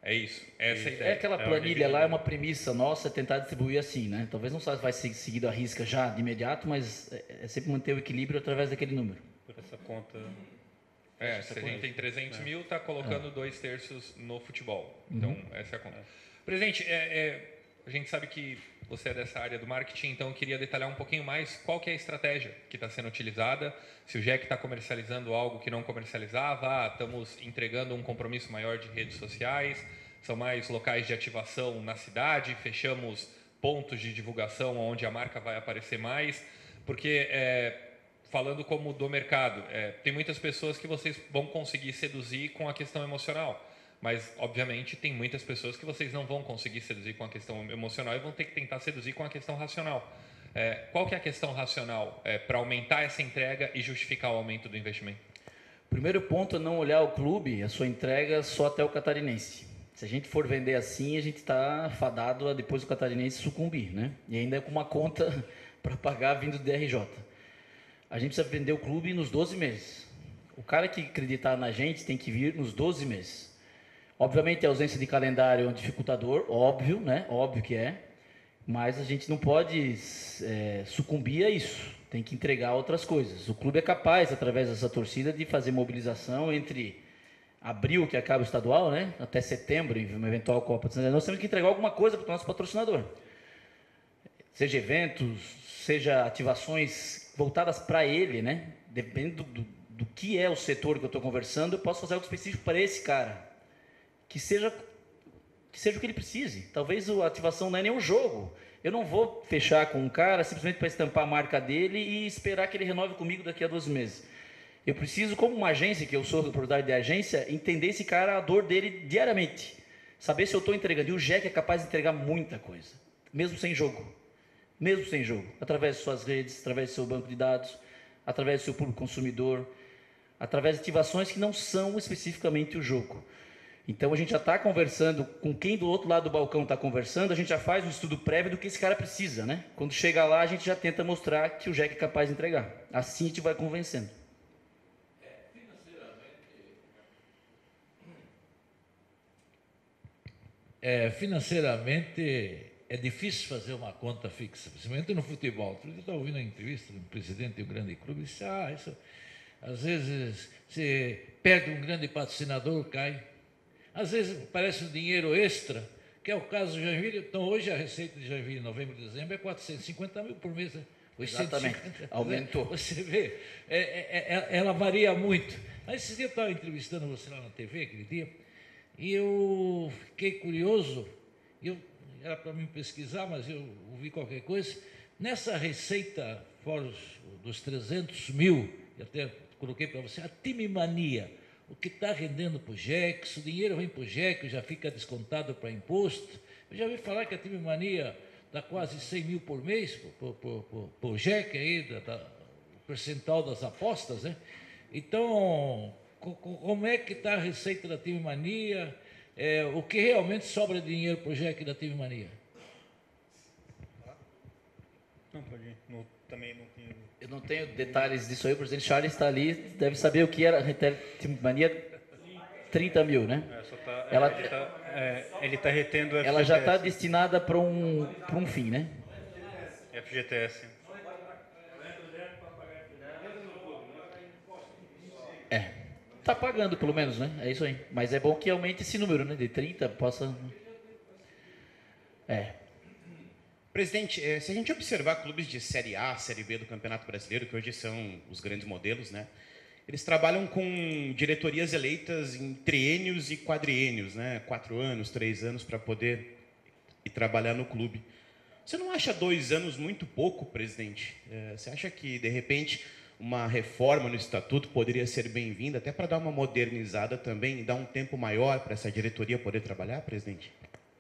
É isso, essa é a ideia. É aquela planilha lá, é uma premissa nossa tentar distribuir assim, né? Talvez não vai ser seguido à risca já, de imediato, mas é sempre manter o equilíbrio através daquele número. Por essa conta... Se a gente tem 300 mil, está colocando 2/3 no futebol. Então, essa é a conta. Presidente, a gente sabe que você é dessa área do marketing, então eu queria detalhar um pouquinho mais qual que é a estratégia que está sendo utilizada, se o GEC está comercializando algo que não comercializava, estamos entregando um compromisso maior de redes sociais, são mais locais de ativação na cidade, fechamos pontos de divulgação onde a marca vai aparecer mais, porque falando como do mercado, tem muitas pessoas que vocês vão conseguir seduzir com a questão emocional, mas obviamente tem muitas pessoas que vocês não vão conseguir seduzir com a questão emocional e vão ter que tentar seduzir com a questão racional. Qual que é a questão racional para aumentar essa entrega e justificar o aumento do investimento? Primeiro ponto é não olhar o clube, a sua entrega só até o catarinense. Se a gente for vender assim, a gente está fadado a depois do catarinense sucumbir, né? E ainda é com uma conta para pagar vindo do DRJ. A gente precisa vender o clube nos 12 meses. O cara que acreditar na gente tem que vir nos 12 meses. Obviamente a ausência de calendário é um dificultador, óbvio, né? Óbvio que é. Mas a gente não pode sucumbir a isso. Tem que entregar outras coisas. O clube é capaz, através dessa torcida, de fazer mobilização entre abril, que acaba o estadual, né? Até setembro, em uma eventual Copa de Santa Catarina. Nós temos que entregar alguma coisa para o nosso patrocinador. Seja eventos, seja ativações voltadas para ele, né? Dependendo do que é o setor que eu estou conversando, eu posso fazer algo específico para esse cara. Que seja o que ele precise. Talvez a ativação não é nem um jogo. Eu não vou fechar com um cara simplesmente para estampar a marca dele e esperar que ele renove comigo daqui a 12 meses. Eu preciso, como uma agência, que eu sou proprietário de agência, entender esse cara, a dor dele diariamente. Saber se eu estou entregando. E o GEC é capaz de entregar muita coisa, mesmo sem jogo. Mesmo sem jogo. Através de suas redes, através do seu banco de dados, através do seu público consumidor, através de ativações que não são especificamente o jogo. Então, a gente já está conversando com quem do outro lado do balcão está conversando, a gente já faz um estudo prévio do que esse cara precisa, né? Quando chega lá, a gente já tenta mostrar que o GEC é capaz de entregar. Assim a gente vai convencendo. Financeiramente é difícil fazer uma conta fixa, principalmente no futebol. Eu estava ouvindo a entrevista do presidente de um grande clube e disse, isso, às vezes você perde um grande patrocinador, cai. Às vezes parece um dinheiro extra, que é o caso do Joinville. Então, hoje a receita de Joinville em novembro e dezembro é 450 mil por mês. Né? Exatamente, aumentou. Você vê, ela varia muito. Mas esse dia eu estava entrevistando você lá na TV, aquele dia, e eu fiquei curioso, era para mim pesquisar, mas eu ouvi qualquer coisa. Nessa receita, fora dos 300 mil, eu até coloquei para você, a Time Mania, o que está rendendo para o GEC, se o dinheiro vem para o GEC, já fica descontado para imposto. Eu já ouvi falar que a Time Mania dá quase 100 mil por mês para o GEC, aí, o percentual das apostas, né? Então, como é que está a receita da Time Mania? O que realmente sobra de dinheiro para o GEC da Time Mania? Não, pode ir. Também não tenho... Eu não tenho detalhes disso aí, o presidente Charles está ali, deve saber o que era a Time Mania, 30 mil, né? Ele está retendo o FGTS. Ela já está destinada para um fim, né? FGTS. Está pagando pelo menos, né? É isso aí. Mas é bom que aumente esse número, né? De 30, possa... Presidente, se a gente observar clubes de Série A, Série B do Campeonato Brasileiro, que hoje são os grandes modelos, né? Eles trabalham com diretorias eleitas em triênios e quadriênios, né? 4 anos, 3 anos, para poder ir trabalhar no clube. Você não acha 2 anos muito pouco, presidente? Você acha que, de repente, uma reforma no estatuto poderia ser bem-vinda, até para dar uma modernizada também e dar um tempo maior para essa diretoria poder trabalhar, presidente?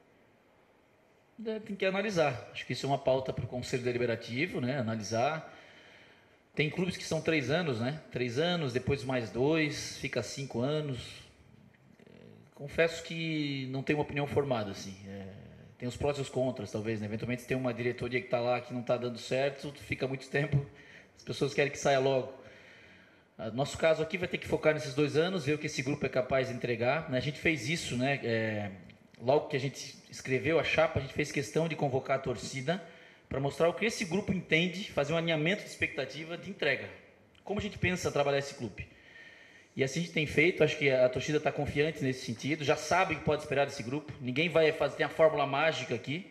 Tem que analisar. Acho que isso é uma pauta para o Conselho Deliberativo, né? Analisar. Tem clubes que são 3 anos, né? 3 anos, depois mais 2, fica 5 anos. Confesso que não tenho uma opinião formada, assim. Tem os prós e os contras, talvez, né? Eventualmente, se tem uma diretoria que está lá que não está dando certo, fica muito tempo, as pessoas querem que saia logo. Nosso caso aqui vai ter que focar nesses 2 anos, ver o que esse grupo é capaz de entregar, né? A gente fez isso, né? logo que a gente escreveu a chapa, a gente fez questão de convocar a torcida para mostrar o que esse grupo entende, fazer um alinhamento de expectativa de entrega. Como a gente pensa trabalhar esse clube. E assim a gente tem feito, acho que a torcida está confiante nesse sentido, já sabe o que pode esperar desse grupo, ninguém vai fazer, tem a fórmula mágica aqui.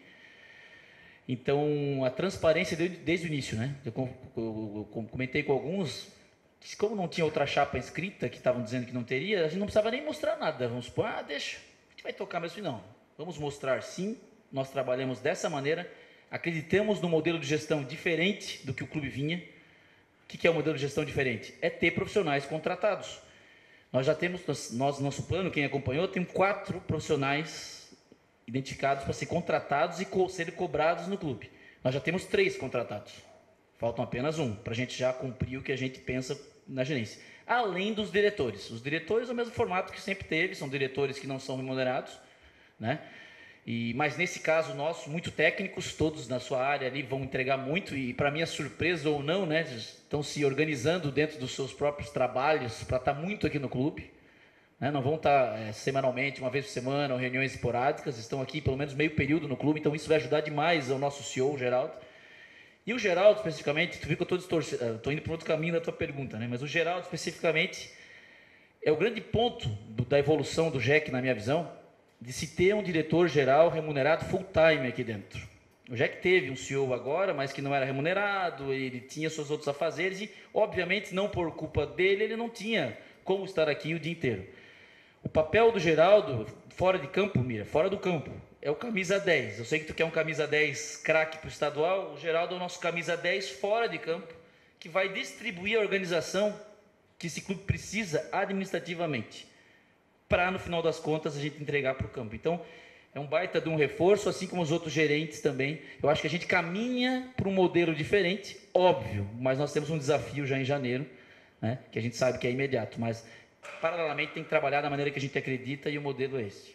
Então, a transparência desde o início, né? Eu comentei com alguns, que como não tinha outra chapa inscrita, que estavam dizendo que não teria, a gente não precisava nem mostrar nada. Vamos supor, deixa, a gente vai tocar mesmo. Não, vamos mostrar sim, nós trabalhamos dessa maneira, acreditamos no modelo de gestão diferente do que o clube vinha. O que é o modelo de gestão diferente? É ter profissionais contratados. Nós já temos, nosso plano, quem acompanhou, tem 4 profissionais identificados para ser contratados e serem cobrados no clube. Nós já temos 3 contratados. Faltam apenas 1, para a gente já cumprir o que a gente pensa na gerência. Além dos diretores. Os diretores é o mesmo formato que sempre teve, são diretores que não são remunerados, né? Mas nesse caso nosso, muito técnicos, todos na sua área ali vão entregar muito e, para minha surpresa ou não, né, estão se organizando dentro dos seus próprios trabalhos para estar muito aqui no clube, né, não vão estar semanalmente, uma vez por semana, ou reuniões esporádicas, estão aqui pelo menos meio período no clube, então isso vai ajudar demais ao nosso CEO, Geraldo. E o Geraldo, especificamente, tu viu que eu estou indo para outro caminho da tua pergunta, né, mas o Geraldo, especificamente, é o grande ponto da evolução do JEC, na minha visão, de se ter um diretor-geral remunerado full-time aqui dentro. O JEC teve um CEO agora, mas que não era remunerado, ele tinha seus outros afazeres e, obviamente, não por culpa dele, ele não tinha como estar aqui o dia inteiro. O papel do Geraldo, fora de campo, Mira, fora do campo, é o camisa 10. Eu sei que tu quer um camisa 10 craque para o estadual, o Geraldo é o nosso camisa 10 fora de campo, que vai distribuir a organização que esse clube precisa administrativamente, para, no final das contas, a gente entregar para o campo. Então, é um baita de um reforço, assim como os outros gerentes também. Eu acho que a gente caminha para um modelo diferente, óbvio, mas nós temos um desafio já em janeiro, né, que a gente sabe que é imediato, mas, paralelamente, tem que trabalhar da maneira que a gente acredita e o modelo é esse.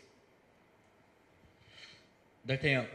D'Artagnan,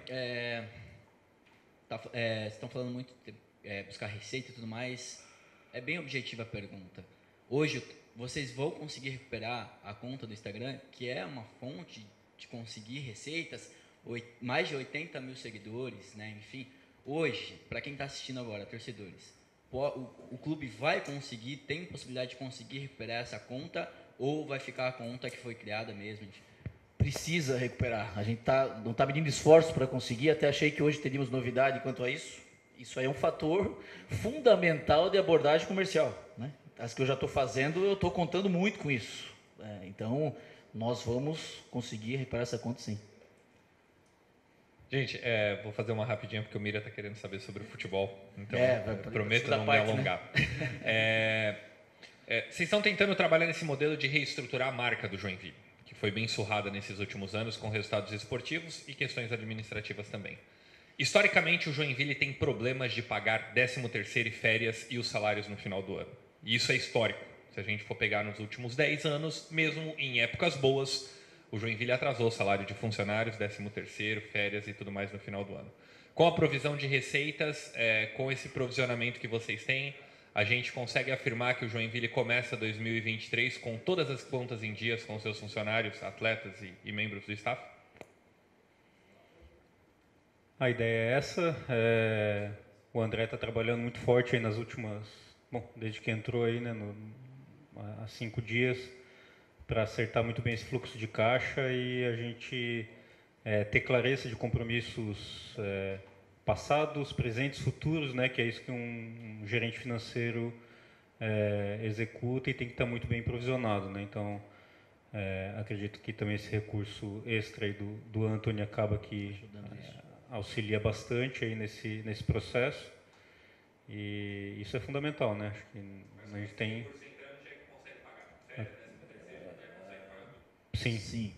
vocês estão falando muito de buscar receita e tudo mais. É bem objetiva a pergunta. Hoje, vocês vão conseguir recuperar a conta do Instagram, que é uma fonte de conseguir receitas, mais de 80 mil seguidores, né? Enfim, hoje, para quem está assistindo agora, torcedores, o clube vai conseguir, tem possibilidade de conseguir recuperar essa conta, ou vai ficar a conta que foi criada mesmo? Enfim? Precisa recuperar. A gente não está medindo esforço para conseguir, até achei que hoje teríamos novidade quanto a isso. Isso aí é um fator fundamental de abordagem comercial, né? As que eu já estou fazendo, eu estou contando muito com isso. Então, nós vamos conseguir reparar essa conta, sim. Gente, vou fazer uma rapidinha, porque o Mira está querendo saber sobre o futebol. Então, prometo não me alongar. Né? Vocês estão tentando trabalhar nesse modelo de reestruturar a marca do Joinville, que foi bem surrada nesses últimos anos, com resultados esportivos e questões administrativas também. Historicamente, o Joinville tem problemas de pagar 13º e férias e os salários no final do ano. E isso é histórico. Se a gente for pegar nos últimos 10 anos, mesmo em épocas boas, o Joinville atrasou o salário de funcionários, 13º, férias e tudo mais no final do ano. Com a provisão de receitas, com esse provisionamento que vocês têm, a gente consegue afirmar que o Joinville começa 2023 com todas as contas em dias com seus funcionários, atletas e membros do staff? A ideia é essa. O André está trabalhando muito forte aí nas últimas... Bom, desde que entrou aí, né, há 5 dias, para acertar muito bem esse fluxo de caixa e a gente ter clareza de compromissos passados, presentes, futuros, né, que é isso que um gerente financeiro executa e tem que estar muito bem provisionado, né? Então, acredito que também esse recurso extra aí do Anthony acaba que auxilia bastante aí nesse processo. E isso é fundamental, né? Acho que a gente tem... Sim.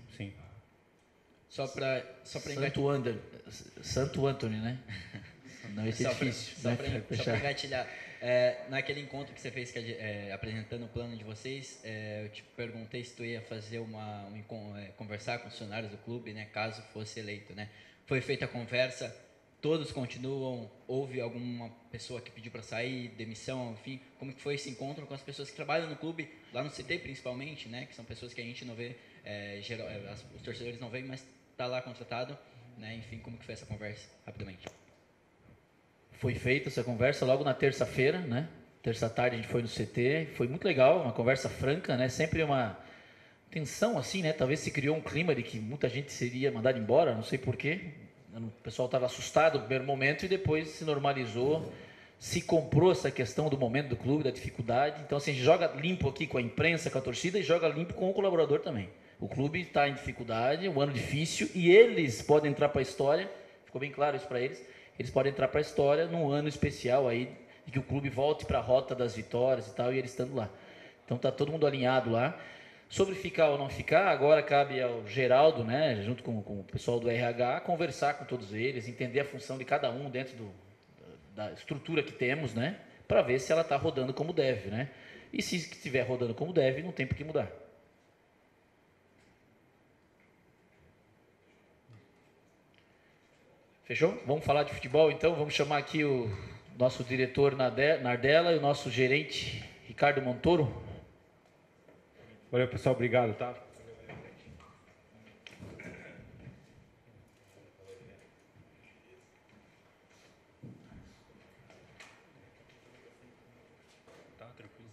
Santo Anthony, né? Não, esse é difícil. Só para engatilhar. Naquele encontro que você fez apresentando o plano de vocês, eu te perguntei se tu ia fazer conversar com os funcionários do clube, né? Caso fosse eleito, né? Foi feita a conversa... Todos continuam? Houve alguma pessoa que pediu para sair, demissão, enfim? Como que foi esse encontro com as pessoas que trabalham no clube, lá no CT principalmente, né? Que são pessoas que a gente não vê, os torcedores não veem, mas tá lá contratado, né? Enfim, como que foi essa conversa, rapidamente? Foi feita essa conversa logo na terça-feira, né? Terça tarde a gente foi no CT, foi muito legal, uma conversa franca, né? Sempre uma tensão assim, né? Talvez se criou um clima de que muita gente seria mandada embora, não sei porquê. O pessoal estava assustado no primeiro momento e depois se normalizou, se comprou essa questão do momento do clube, da dificuldade. Então, assim, a gente joga limpo aqui com a imprensa, com a torcida e joga limpo com o colaborador também. O clube está em dificuldade, um ano difícil e eles podem entrar para a história, ficou bem claro isso para eles, eles podem entrar para a história num ano especial aí, de que o clube volte para a rota das vitórias e tal, e eles estando lá. Então está todo mundo alinhado lá. Sobre ficar ou não ficar, agora cabe ao Geraldo, né, junto com o pessoal do RH, conversar com todos eles, entender a função de cada um dentro da estrutura que temos, né, para ver se ela está rodando como deve, né. E se estiver rodando como deve, não tem por que mudar. Fechou? Vamos falar de futebol então, vamos chamar aqui o nosso diretor Nardella e o nosso gerente Ricardo Montoro. Valeu, pessoal, obrigado, tá? Tá, tranquilo.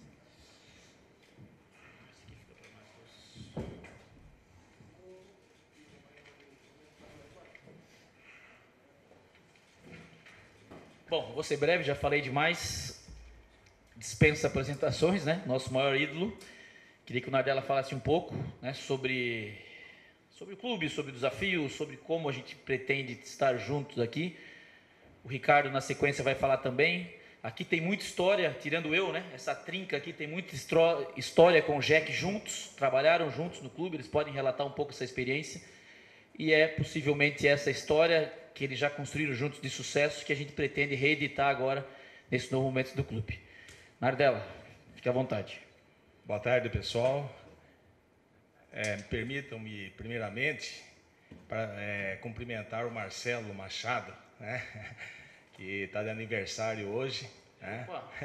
Bom, vou ser breve, já falei demais. Dispensa apresentações, né? Nosso maior ídolo. Queria que o Nardella falasse um pouco, né, sobre o clube, sobre o desafio, sobre como a gente pretende estar juntos aqui. O Ricardo, na sequência, vai falar também. Aqui tem muita história, tirando eu, né? Essa trinca aqui tem muita história com o Jack juntos, trabalharam juntos no clube, eles podem relatar um pouco essa experiência. E é possivelmente essa história que eles já construíram juntos de sucesso que a gente pretende reeditar agora nesse novo momento do clube. Nardella, fique à vontade. Boa tarde, pessoal. Permitam-me, primeiramente, cumprimentar o Marcelo Machado, né, que está de aniversário hoje, né,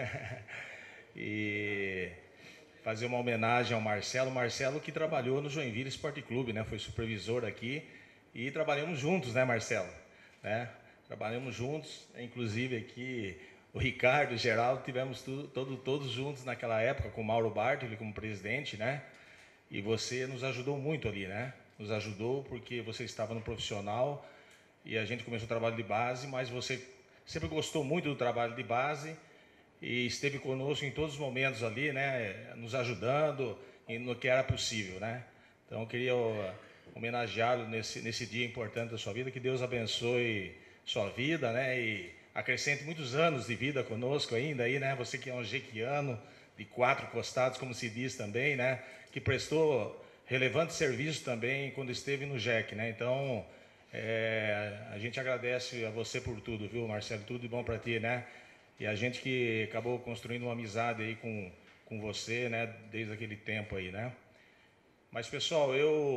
e fazer uma homenagem ao Marcelo que trabalhou no Joinville Esporte Clube, né, foi supervisor aqui e trabalhamos juntos, né, Marcelo? Né? Trabalhamos juntos, inclusive aqui o Ricardo, o Geraldo, tivemos todos juntos naquela época, com o Mauro Bartoli como presidente, né? E você nos ajudou muito ali, né? Nos ajudou porque você estava no profissional e a gente começou o trabalho de base, mas você sempre gostou muito do trabalho de base e esteve conosco em todos os momentos ali, né? Nos ajudando no que era possível, né? Então, eu queria homenageá-lo nesse dia importante da sua vida, que Deus abençoe sua vida, né? E acrescente muitos anos de vida conosco ainda aí, né? Você que é um jequiano de 4 costados, como se diz também, né? Que prestou relevante serviço também quando esteve no JEC, né? Então, a gente agradece a você por tudo, viu, Marcelo? Tudo de bom para ti, né? E a gente que acabou construindo uma amizade aí com você, né? Desde aquele tempo aí, né? Mas, pessoal,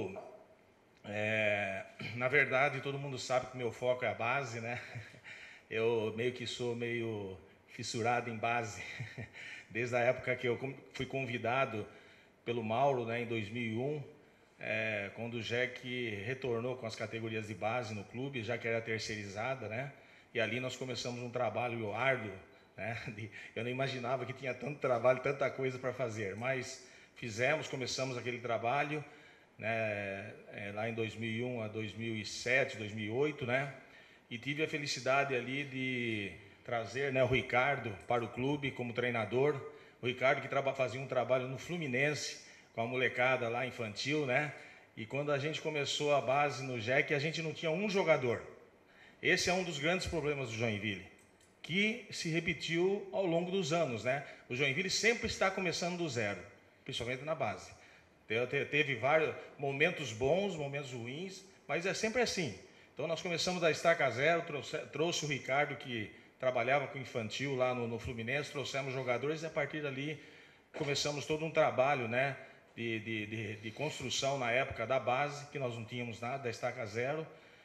na verdade, todo mundo sabe que o meu foco é a base, né? Eu meio que sou meio fissurado em base, desde a época que eu fui convidado pelo Mauro, né, em 2001, quando o JEC retornou com as categorias de base no clube, já que era terceirizada, né, e ali nós começamos um trabalho árduo, né, eu não imaginava que tinha tanto trabalho, tanta coisa para fazer, mas começamos aquele trabalho, né, lá em 2001 a 2007, 2008, né, e tive a felicidade ali de trazer, né, o Ricardo para o clube como treinador. O Ricardo que fazia um trabalho no Fluminense, com a molecada lá infantil, né? E quando a gente começou a base no JEC, a gente não tinha um jogador. Esse é um dos grandes problemas do Joinville, que se repetiu ao longo dos anos, né? O Joinville sempre está começando do zero, principalmente na base. Teve vários momentos bons, momentos ruins, mas é sempre assim. Então, nós começamos da estaca zero, trouxe o Ricardo, que trabalhava com infantil lá no Fluminense, trouxemos jogadores e, a partir dali, começamos todo um trabalho, né, de construção na época da base, que nós não tínhamos nada, da estaca zero,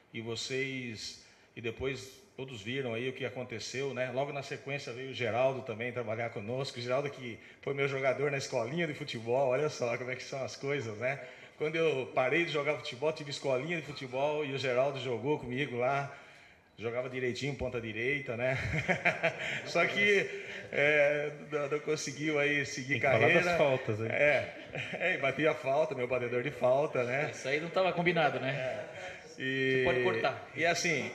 e depois todos viram aí o que aconteceu, né? Logo na sequência veio o Geraldo também trabalhar conosco, o Geraldo que foi meu jogador na escolinha de futebol, olha só como é que são as coisas, né? quando eu parei de jogar futebol, tive escolinha de futebol e o Geraldo jogou comigo lá. Jogava direitinho, ponta direita, né? Só que não conseguiu aí seguir carreira. Falar das faltas, hein? Batia falta, meu batedor de falta, né? Isso aí não estava combinado, né? Você pode cortar. E assim,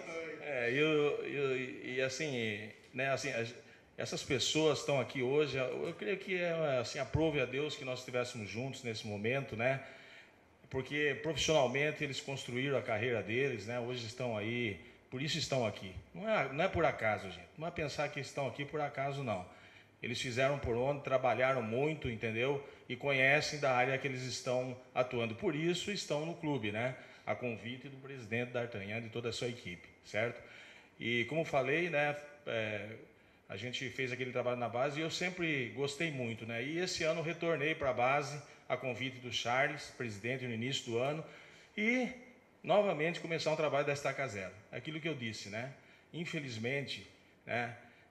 né? Assim, essas pessoas estão aqui hoje. Eu creio que assim, aprove a Deus que nós estivéssemos juntos nesse momento, né? Porque profissionalmente eles construíram a carreira deles, né? Hoje estão aí. Por isso estão aqui. Não é por acaso, gente. Não é pensar que estão aqui por acaso, não. Eles fizeram por onde, trabalharam muito, entendeu? E conhecem da área que eles estão atuando. Por isso estão no clube, né? A convite do presidente D'Artagnan e de toda a sua equipe, certo? E como falei, né? A gente fez aquele trabalho na base e eu sempre gostei muito, né? E esse ano retornei para a base, a convite do Charles, presidente, no início do ano. E novamente começar um trabalho da Estaca Zero. Aquilo que eu disse, né? Infelizmente, né?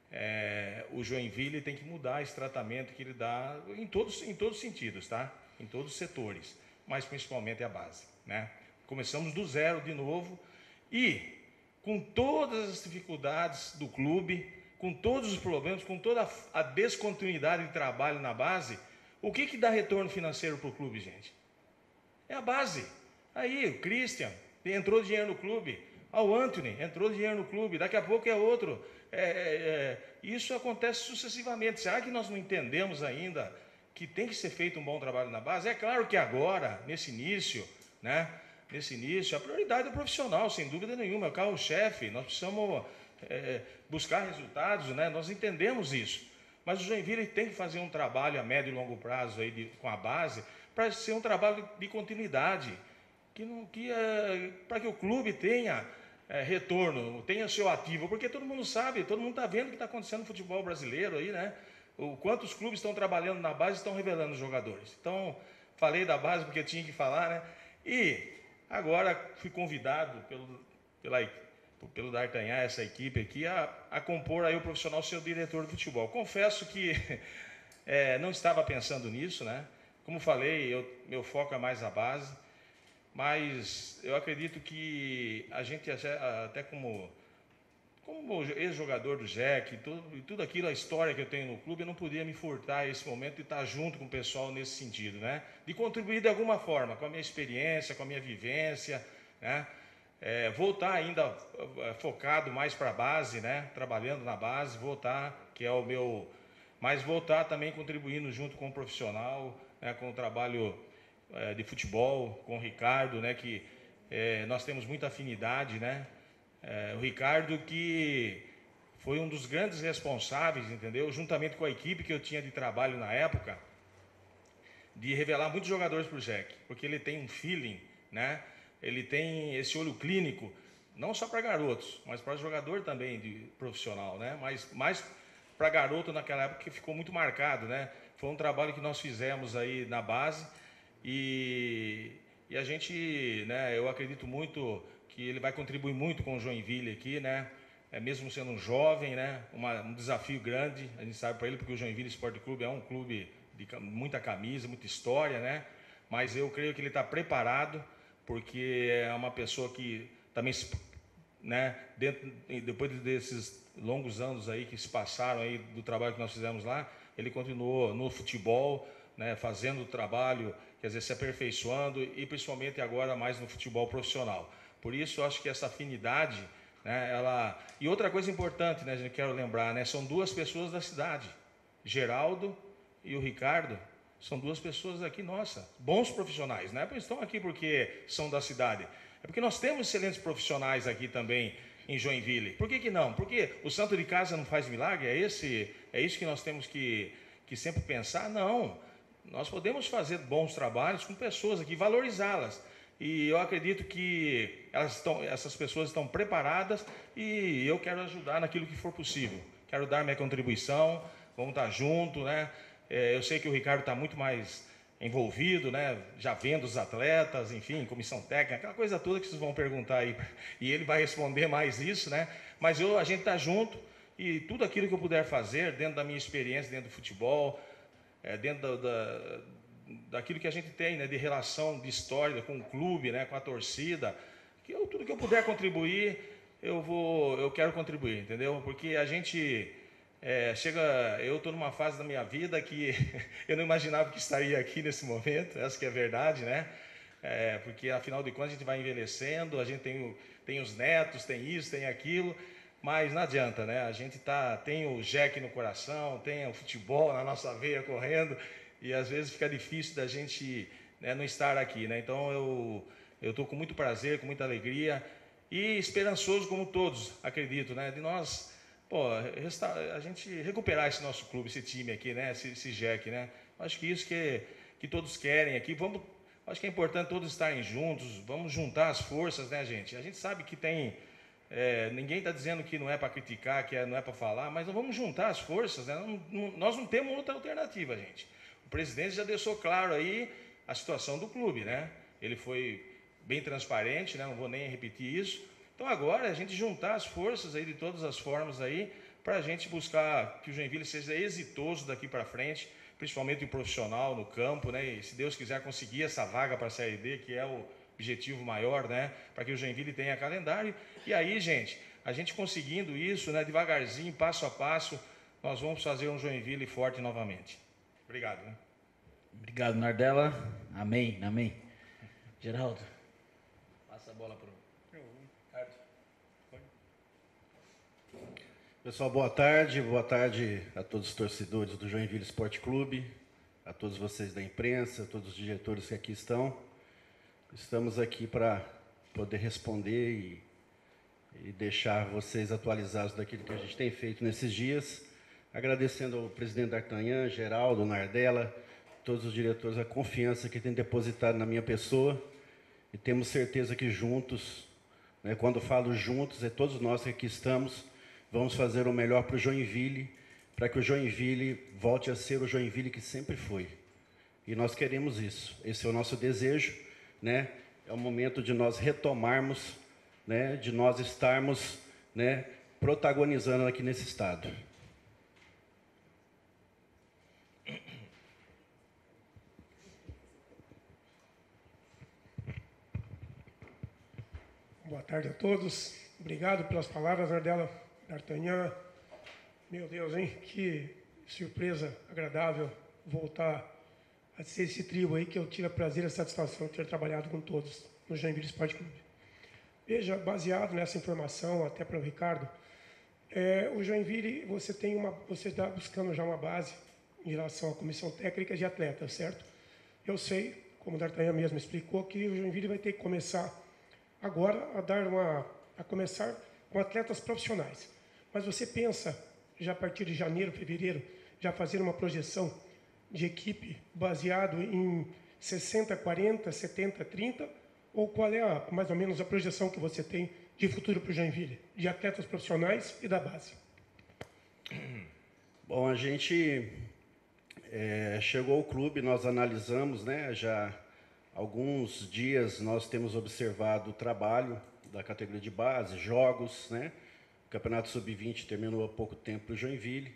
O Joinville tem que mudar esse tratamento que ele dá em todos os sentidos, tá? Em todos os setores, mas principalmente a base, né? Começamos do zero de novo e com todas as dificuldades do clube, com todos os problemas, com toda a descontinuidade de trabalho na base, o que dá retorno financeiro para o clube, gente? É a base. Aí, o Christian entrou dinheiro no clube, o Anthony entrou dinheiro no clube, daqui a pouco é outro. Isso acontece sucessivamente. Será que nós não entendemos ainda que tem que ser feito um bom trabalho na base? É claro que agora, nesse início, né? Nesse início, a prioridade é o profissional, sem dúvida nenhuma, é o carro-chefe. Nós precisamos buscar resultados, né? Nós entendemos isso. Mas o Joinville tem que fazer um trabalho a médio e longo prazo aí com a base para ser um trabalho de continuidade. Para que o clube tenha retorno, tenha seu ativo, porque todo mundo sabe, todo mundo está vendo o que está acontecendo no futebol brasileiro aí, né? O quanto os clubes estão trabalhando na base e estão revelando os jogadores. Então, falei da base porque eu tinha que falar, né? E agora fui convidado pelo D'Artagnan, essa equipe aqui, a compor aí o profissional ser o diretor de futebol. Confesso que não estava pensando nisso, né? Como falei, meu foco é mais a base. Mas eu acredito que a gente, até como ex-jogador do JEC, e tudo aquilo, a história que eu tenho no clube, eu não podia me furtar a esse momento de estar junto com o pessoal nesse sentido, né? De contribuir de alguma forma, com a minha experiência, com a minha vivência, né? Voltar ainda focado mais para a base, né? Trabalhando na base, voltar, que é o meu... Mas voltar também contribuindo junto com o profissional, né? Com o trabalho de futebol, com o Ricardo, né, que nós temos muita afinidade, né? O Ricardo que foi um dos grandes responsáveis, entendeu? Juntamente com a equipe que eu tinha de trabalho na época, de revelar muitos jogadores para o JEC, porque ele tem um feeling, né? Ele tem esse olho clínico, não só para garotos, mas para jogador também de profissional, né? Mas mais para garoto naquela época que ficou muito marcado, né? Foi um trabalho que nós fizemos aí na base. E a gente, né, eu acredito muito que ele vai contribuir muito com o Joinville aqui, né? Mesmo sendo um jovem, né? Um desafio grande, a gente sabe para ele, porque o Joinville Esporte Clube é um clube de muita camisa, muita história, né? Mas eu creio que ele está preparado, porque é uma pessoa que também, né? Depois desses longos anos aí que se passaram aí do trabalho que nós fizemos lá, ele continuou no futebol, né? Fazendo o trabalho, quer dizer, se aperfeiçoando e principalmente agora mais no futebol profissional. Por isso, eu acho que essa afinidade, né, E outra coisa importante, né, gente, quero lembrar, né, são duas pessoas da cidade, Geraldo e o Ricardo, são duas pessoas aqui, nossa, bons profissionais, não é porque estão aqui porque são da cidade, é porque nós temos excelentes profissionais aqui também em Joinville. Por que não? Porque o santo de casa não faz milagre? É isso que nós temos que sempre pensar? Não. Nós podemos fazer bons trabalhos com pessoas aqui, valorizá-las. E eu acredito que essas pessoas estão preparadas e eu quero ajudar naquilo que for possível. Quero dar minha contribuição, vamos estar juntos, né? Eu sei que o Ricardo está muito mais envolvido, né? Já vendo os atletas, enfim, comissão técnica, aquela coisa toda que vocês vão perguntar aí. E ele vai responder mais isso, né? Mas a gente está junto e tudo aquilo que eu puder fazer dentro da minha experiência, dentro do futebol, dentro daquilo que a gente tem, né, de relação, de história com o clube, né, com a torcida, tudo que eu puder contribuir, eu quero contribuir, entendeu? Porque a gente eu estou numa fase da minha vida que eu não imaginava que estaria aqui nesse momento, essa que é a verdade, né? Porque afinal de contas a gente vai envelhecendo, a gente tem os netos, tem isso, tem aquilo, mas não adianta, né? A gente tem o Jack no coração, tem o futebol na nossa veia correndo, e às vezes fica difícil da gente, né, não estar aqui, né? Então eu estou com muito prazer, com muita alegria e esperançoso como todos, acredito, né? De nós, a gente recuperar esse nosso clube, esse time aqui, né? Esse Jack, né? Acho que isso que todos querem aqui. Acho que é importante todos estarem juntos, vamos juntar as forças, né, gente? A gente sabe que ninguém está dizendo que não é para criticar, que não é para falar, mas vamos juntar as forças, né? Nós não temos outra alternativa, gente. O presidente já deixou claro aí a situação do clube, né? Ele foi bem transparente, né? Não vou nem repetir isso. Então agora a gente juntar as forças aí de todas as formas aí para a gente buscar que o Joinville seja exitoso daqui para frente, principalmente o profissional no campo, né? E se Deus quiser conseguir essa vaga para a Série D, que é o objetivo maior, né? Para que o Joinville tenha calendário. E aí, gente, a gente conseguindo isso, né? Devagarzinho, passo a passo, nós vamos fazer um Joinville forte novamente. Obrigado, né? Obrigado, Nardella. Amém, amém. Geraldo, passa a bola para o Ricardo. Pessoal, boa tarde a todos os torcedores do Joinville Esporte Clube, a todos vocês da imprensa, a todos os diretores que aqui estão. Estamos aqui para poder responder e deixar vocês atualizados daquilo que a gente tem feito nesses dias, agradecendo ao presidente D'Artagnan, Geraldo, Nardella, todos os diretores, a confiança que têm depositado na minha pessoa, e temos certeza que juntos, né, quando falo juntos, é todos nós que aqui estamos, vamos fazer o melhor para o Joinville, para que o Joinville volte a ser o Joinville que sempre foi. E nós queremos isso, esse é o nosso desejo, né? É o momento de nós retomarmos, né, de nós estarmos, né, protagonizando aqui nesse estado. Boa tarde a todos. Obrigado pelas palavras, Nardella, D'Artagnan. Meu Deus, hein? Que surpresa agradável voltar a ser esse trio aí que eu tive a prazer e a satisfação de ter trabalhado com todos no Joinville Esporte Clube. Veja, baseado nessa informação, até para o Ricardo, o Joinville, você está buscando já uma base em relação à comissão técnica de atletas, certo? Eu sei, como o D'Artagnan mesmo explicou, que o Joinville vai ter que começar agora a começar com atletas profissionais. Mas você pensa, já a partir de janeiro, fevereiro, já fazer uma projeção de equipe baseado em 60-40, 70-30? Ou qual é mais ou menos a projeção que você tem de futuro para o Joinville, de atletas profissionais e da base? Bom, a gente chegou ao clube, nós analisamos, né, já alguns dias nós temos observado o trabalho da categoria de base, jogos, né? O Campeonato Sub-20 terminou há pouco tempo para o Joinville.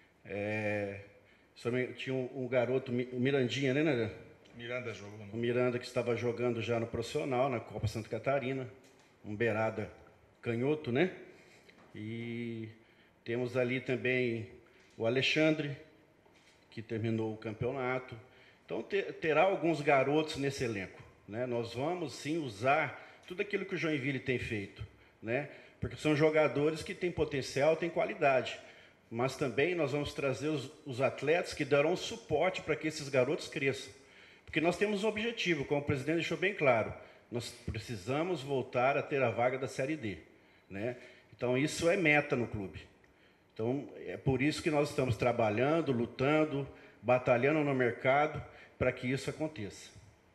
Tinha um garoto, o Mirandinha, né? Miranda jogou. O Miranda, que estava jogando já no profissional, na Copa Santa Catarina, um beirada canhoto, né? E temos ali também o Alexandre, que terminou o campeonato. Então, terá alguns garotos nesse elenco, né? Nós vamos, sim, usar tudo aquilo que o Joinville tem feito, né? Porque são jogadores que têm potencial, têm qualidade. Mas também nós vamos trazer os atletas que darão suporte para que esses garotos cresçam. Porque nós temos um objetivo, como o presidente deixou bem claro, nós precisamos voltar a ter a vaga da Série D, né? Então, isso é meta no clube. Então, é por isso que nós estamos trabalhando, lutando, batalhando no mercado para que isso aconteça.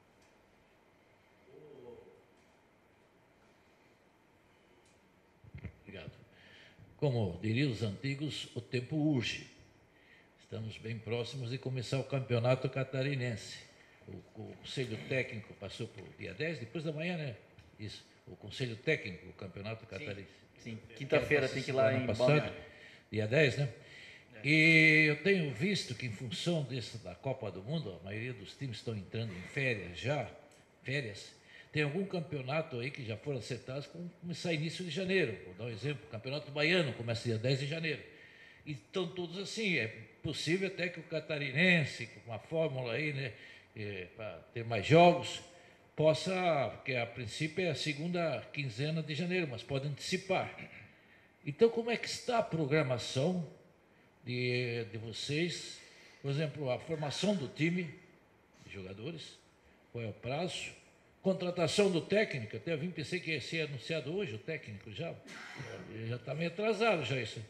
Obrigado. Como diriam os antigos, o tempo urge. Estamos bem próximos de começar o campeonato catarinense. O Conselho Técnico passou por dia 10, depois da manhã, né? Isso. O Conselho Técnico, o Campeonato Catarinense. Sim, quinta-feira tem que ir lá em Balneário. Dia 10, né? E eu tenho visto que, em função da Copa do Mundo, a maioria dos times estão entrando em férias. Tem algum campeonato aí que já foram acertados com começar início de janeiro. Vou dar um exemplo, o Campeonato Baiano começa dia 10 de janeiro. E estão todos assim, é possível até que o catarinense, com uma fórmula aí, né, para ter mais jogos, possa, porque a princípio é a segunda quinzena de janeiro, mas pode antecipar. Então, como é que está a programação de vocês? Por exemplo, a formação do time de jogadores, qual é o prazo? Contratação do técnico, até pensei que ia ser anunciado hoje o técnico já está meio atrasado já isso.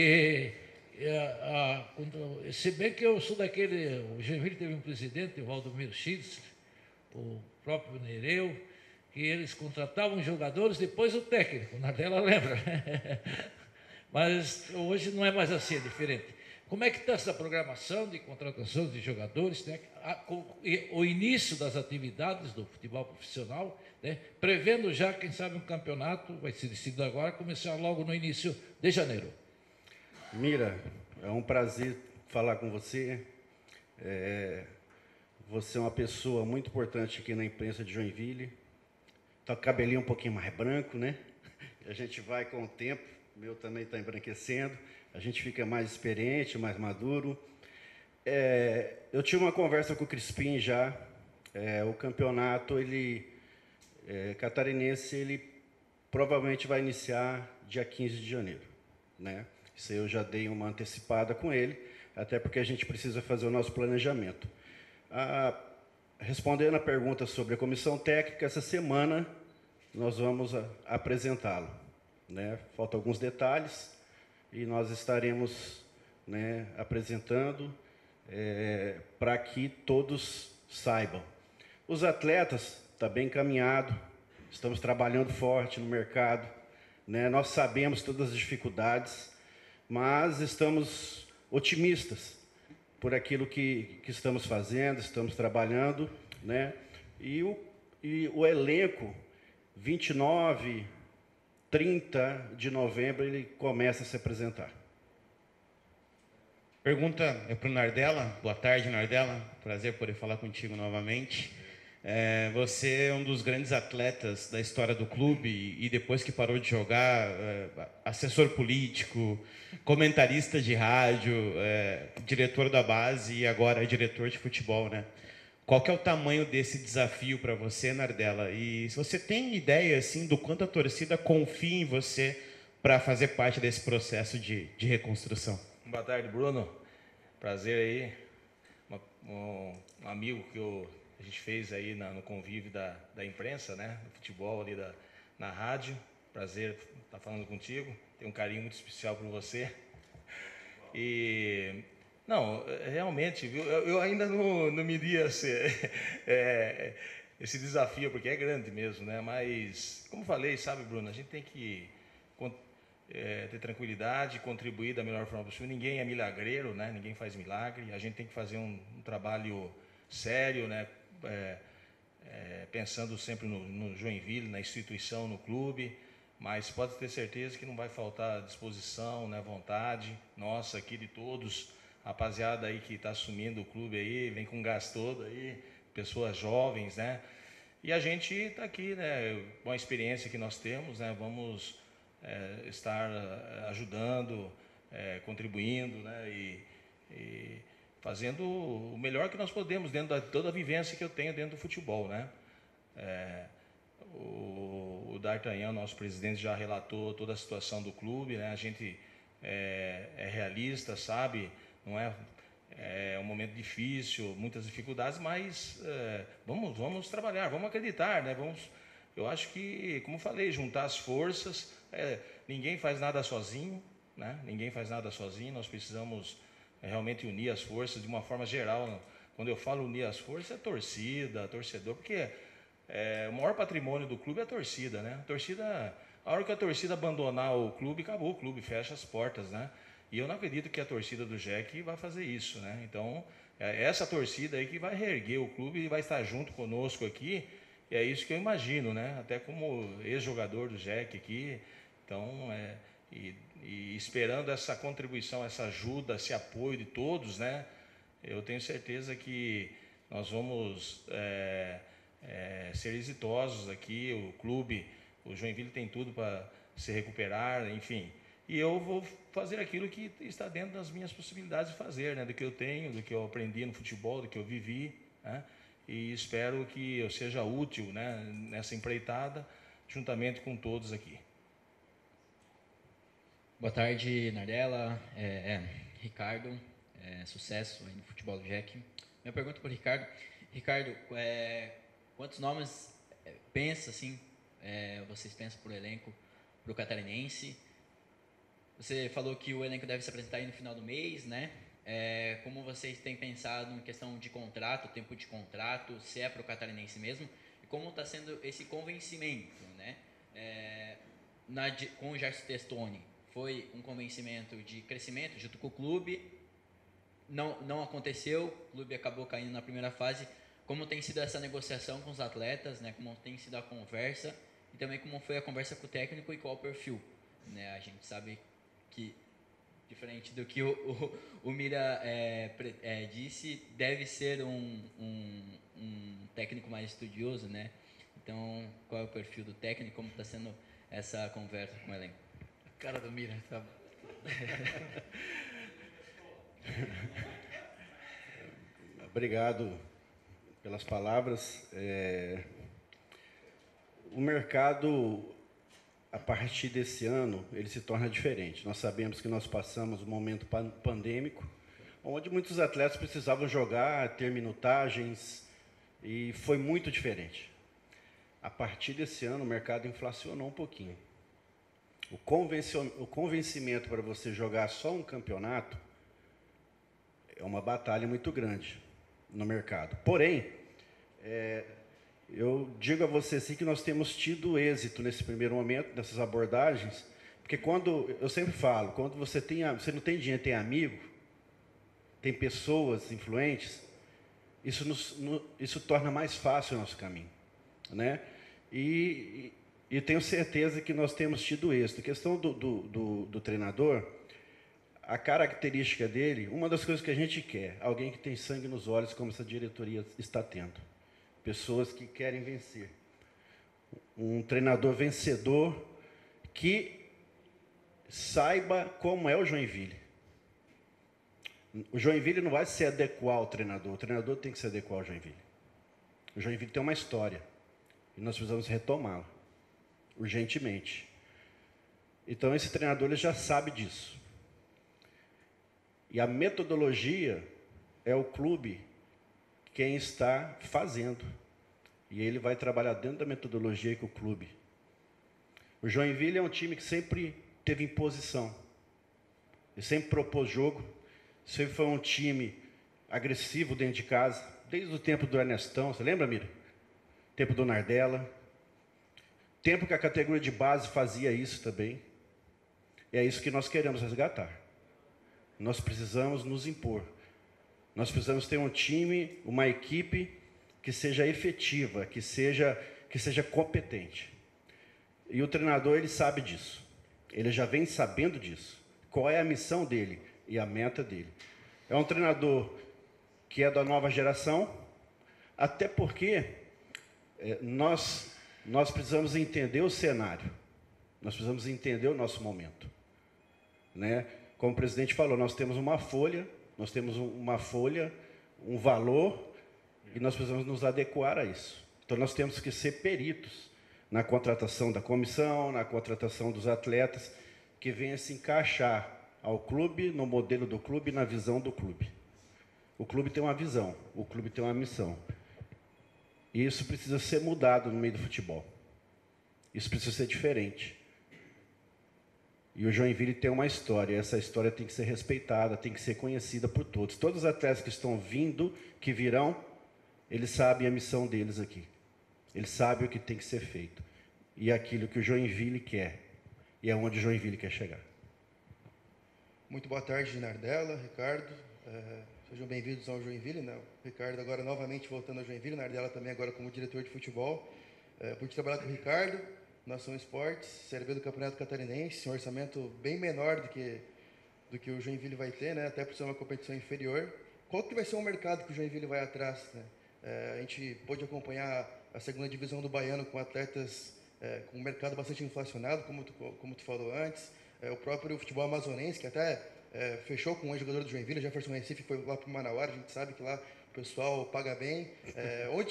Se bem que eu sou daquele, o Joinville teve um presidente, o Valdomiro Schitz, o próprio Nereu, que eles contratavam jogadores, depois o técnico, o Nardella lembra. Mas hoje não é mais assim, é diferente. Como é que está essa programação de contratação de jogadores, né? O início das atividades do futebol profissional, né? Prevendo já, quem sabe, um campeonato, vai ser decidido agora, começar logo no início de janeiro. Mira, é um prazer falar com você. Você é uma pessoa muito importante aqui na imprensa de Joinville. Está com o cabelinho um pouquinho mais branco, né? A gente vai com o tempo, o meu também está embranquecendo. A gente fica mais experiente, mais maduro. Eu tive uma conversa com o Crispim já. O campeonato catarinense, ele provavelmente vai iniciar dia 15 de janeiro, né? Isso aí eu já dei uma antecipada com ele, até porque a gente precisa fazer o nosso planejamento. Respondendo a pergunta sobre a comissão técnica, essa semana nós vamos apresentá-lo, né? Faltam alguns detalhes e nós estaremos, né, apresentando para que todos saibam. Os atletas estão bem encaminhados, estamos trabalhando forte no mercado, né? Nós sabemos todas as dificuldades, mas estamos otimistas por aquilo que estamos fazendo, estamos trabalhando, né? E o elenco, 29, 30 de novembro, ele começa a se apresentar. Pergunta é para o Nardella. Boa tarde, Nardella. Prazer poder falar contigo novamente. Você é um dos grandes atletas da história do clube e depois que parou de jogar, assessor político, comentarista de rádio, diretor da base e agora é diretor de futebol, né? Qual que é o tamanho desse desafio para você, Nardella? E se você tem ideia assim do quanto a torcida confia em você para fazer parte desse processo de reconstrução? Boa tarde, Bruno. Prazer aí. Um amigo que a gente fez aí no convívio da imprensa, né? Do futebol ali na rádio. Prazer estar falando contigo. Tenho um carinho muito especial por você. E não, realmente, viu? Eu ainda não mediria esse desafio, porque é grande mesmo, né? Mas, como falei, sabe, Bruno, a gente tem que ter tranquilidade, contribuir da melhor forma possível. Ninguém é milagreiro, né? Ninguém faz milagre. A gente tem que fazer um trabalho sério, né? Pensando sempre no Joinville, na instituição, no clube. Mas pode ter certeza que não vai faltar disposição, né? Vontade nossa aqui, de todos. Rapaziada aí que está assumindo o clube aí, vem com gás todo aí, pessoas jovens, né? E a gente está aqui, né? Com a experiência que nós temos, né? Vamos estar ajudando, contribuindo, né? E fazendo o melhor que nós podemos dentro de toda a vivência que eu tenho dentro do futebol, né? O D'Artagnan, nosso presidente, já relatou toda a situação do clube, né? A gente é realista, sabe? Não é um momento difícil, muitas dificuldades, mas vamos trabalhar, vamos acreditar, né? Eu acho que, como falei, juntar as forças. Ninguém faz nada sozinho, né? Ninguém faz nada sozinho. Nós precisamos realmente unir as forças de uma forma geral. Quando eu falo unir as forças, é torcida, torcedor, porque o maior patrimônio do clube é a torcida, né? A hora que a torcida abandonar o clube, acabou o clube, fecha as portas, né? E eu não acredito que a torcida do JEC vai fazer isso, né? Então, é essa torcida aí que vai reerguer o clube e vai estar junto conosco aqui. E é isso que eu imagino, né? Até como ex-jogador do JEC aqui. Então, E esperando essa contribuição, essa ajuda, esse apoio de todos, né? Eu tenho certeza que nós vamos ser exitosos aqui. O clube, o Joinville tem tudo para se recuperar, enfim. E eu vou fazer aquilo que está dentro das minhas possibilidades de fazer, né? Do que eu tenho, do que eu aprendi no futebol, do que eu vivi, né? E espero que eu seja útil, né, nessa empreitada, juntamente com todos aqui. Boa tarde, Nardella, Ricardo, sucesso aí no futebol do Jack. Minha pergunta para o Ricardo. Ricardo, quantos nomes vocês pensam para o elenco, para o catarinense? Você falou que o elenco deve se apresentar aí no final do mês, né? Como vocês têm pensado em questão de contrato, tempo de contrato, se é para o catarinense mesmo, e como está sendo esse convencimento, né? Com o Gerson Testoni, foi um convencimento de crescimento junto com o clube, não aconteceu, o clube acabou caindo na primeira fase. Como tem sido essa negociação com os atletas, né? Como tem sido a conversa, e também como foi a conversa com o técnico e qual o perfil, né? A gente sabe que, diferente do que o Mira disse, deve ser um técnico mais estudioso, né? Então, qual é o perfil do técnico, como está sendo essa conversa com o elenco? A cara do Mira, tá? Obrigado pelas palavras. O mercado, a partir desse ano, ele se torna diferente. Nós sabemos que nós passamos um momento pandêmico, onde muitos atletas precisavam jogar, ter minutagens, e foi muito diferente. A partir desse ano, o mercado inflacionou um pouquinho. O convencimento para você jogar só um campeonato é uma batalha muito grande no mercado. Porém, eu digo a você assim que nós temos tido êxito nesse primeiro momento, nessas abordagens, porque eu sempre falo, quando você não tem dinheiro, tem amigo, tem pessoas influentes, isso torna mais fácil o nosso caminho, né? E tenho certeza que nós temos tido êxito. A questão do treinador, a característica dele, uma das coisas que a gente quer, alguém que tem sangue nos olhos, como essa diretoria está tendo. Pessoas que querem vencer. Um treinador vencedor que saiba como é o Joinville. O Joinville não vai se adequar ao treinador, o treinador tem que se adequar ao Joinville. O Joinville tem uma história e nós precisamos retomá-la, urgentemente. Então esse treinador ele já sabe disso. E a metodologia é o clube quem está fazendo. E ele vai trabalhar dentro da metodologia com o clube. O Joinville é um time que sempre teve imposição. Ele sempre propôs jogo. Sempre foi um time agressivo dentro de casa. Desde o tempo do Ernestão. Você lembra, Mira? Tempo do Nardella. Tempo que a categoria de base fazia isso também. E é isso que nós queremos resgatar. Nós precisamos nos impor. Nós precisamos ter um time, uma equipe que seja efetiva, que seja competente. E o treinador, ele sabe disso. Ele já vem sabendo disso. Qual é a missão dele e a meta dele. É um treinador que é da nova geração, até porque nós precisamos entender o cenário. Nós precisamos entender o nosso momento. Né? Como o presidente falou, nós temos uma folha, um valor, e nós precisamos nos adequar a isso. Então, nós temos que ser peritos na contratação da comissão, na contratação dos atletas, que venha se encaixar ao clube, no modelo do clube, na visão do clube. O clube tem uma visão, o clube tem uma missão. E isso precisa ser mudado no meio do futebol. Isso precisa ser diferente. E o Joinville tem uma história, e essa história tem que ser respeitada, tem que ser conhecida por todos. Todos os atletas que estão vindo, que virão, eles sabem a missão deles aqui. Eles sabem o que tem que ser feito. E é aquilo que o Joinville quer. E é onde o Joinville quer chegar. Muito boa tarde, Nardella, Ricardo. Sejam bem-vindos ao Joinville, né? O Ricardo agora novamente voltando ao Joinville, Nardella também agora como diretor de futebol. Pude trabalhar com o Ricardo Nação Esportes, Série B do Campeonato Catarinense, um orçamento bem menor do que o Joinville vai ter, né? Até por ser uma competição inferior. Qual que vai ser o mercado que o Joinville vai atrás, né? A gente pôde acompanhar a segunda divisão do Baiano com atletas com um mercado bastante inflacionado, como tu falou antes. O próprio futebol amazonense, que até fechou com um jogador do Joinville, Jefferson Recife, foi lá para o Manauara, a gente sabe que lá o pessoal paga bem. Onde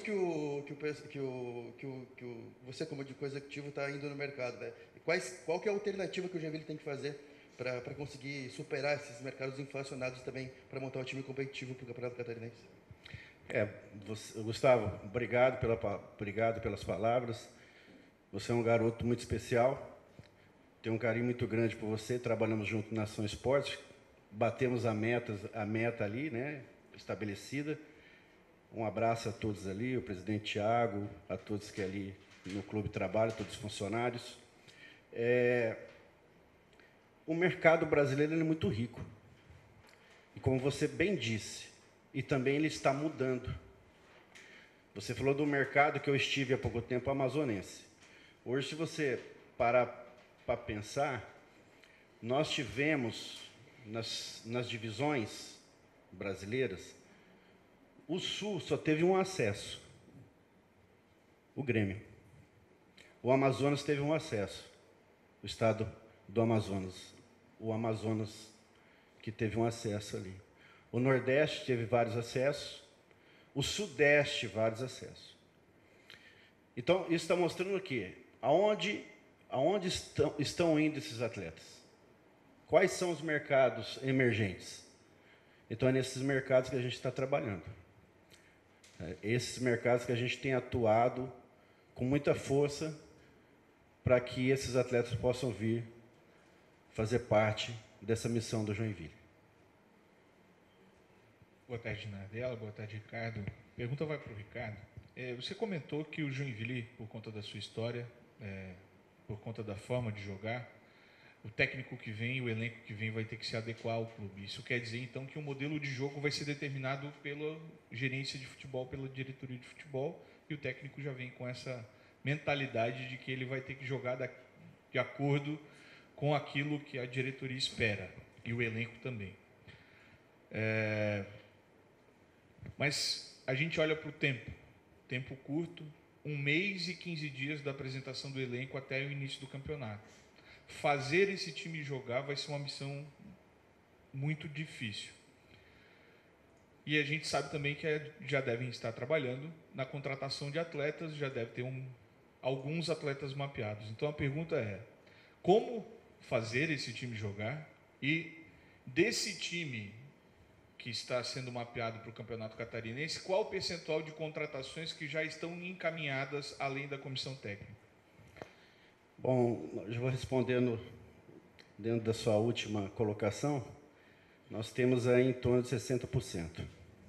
você, como executivo, está indo no mercado, né? Qual que é a alternativa que o Joinville tem que fazer para conseguir superar esses mercados inflacionados também, para montar um time competitivo para o Campeonato Catarinense? Gustavo, obrigado pelas palavras. Você é um garoto muito especial. Tenho um carinho muito grande por você. Trabalhamos junto na Nação Esportes. Batemos a meta ali, né, estabelecida. Um abraço a todos ali, o presidente Thiago, a todos que ali no clube trabalham, todos os funcionários. O mercado brasileiro é muito rico. E como você bem disse, e também ele está mudando. Você falou do mercado que eu estive há pouco tempo, amazonense. Hoje, se você parar para pensar, nós tivemos nas divisões brasileiras, o Sul só teve um acesso, o Grêmio. O Amazonas teve um acesso, o estado do Amazonas, o Amazonas que teve um acesso ali. O Nordeste teve vários acessos, o Sudeste vários acessos. Então, isso está mostrando o quê? Aonde estão indo esses atletas? Quais são os mercados emergentes? Então, é nesses mercados que a gente está trabalhando. Esses mercados que a gente tem atuado com muita força para que esses atletas possam vir fazer parte dessa missão do Joinville. Boa tarde, Nardella. Boa tarde, Ricardo. Pergunta vai para o Ricardo. Você comentou que o Joinville, por conta da sua história, por conta da forma de jogar, o técnico que vem, o elenco que vem vai ter que se adequar ao clube. Isso quer dizer, então, que o modelo de jogo vai ser determinado pela gerência de futebol, pela diretoria de futebol, e o técnico já vem com essa mentalidade de que ele vai ter que jogar de acordo com aquilo que a diretoria espera, e o elenco também. Mas a gente olha para o tempo curto, 1 mês e 15 dias da apresentação do elenco até o início do campeonato. Fazer esse time jogar vai ser uma missão muito difícil. E a gente sabe também que já devem estar trabalhando na contratação de atletas, já deve ter alguns atletas mapeados. Então a pergunta é, como fazer esse time jogar? E desse time que está sendo mapeado para o Campeonato Catarinense, qual o percentual de contratações que já estão encaminhadas além da comissão técnica? Bom, eu vou respondendo dentro da sua última colocação. Nós temos aí em torno de 60%.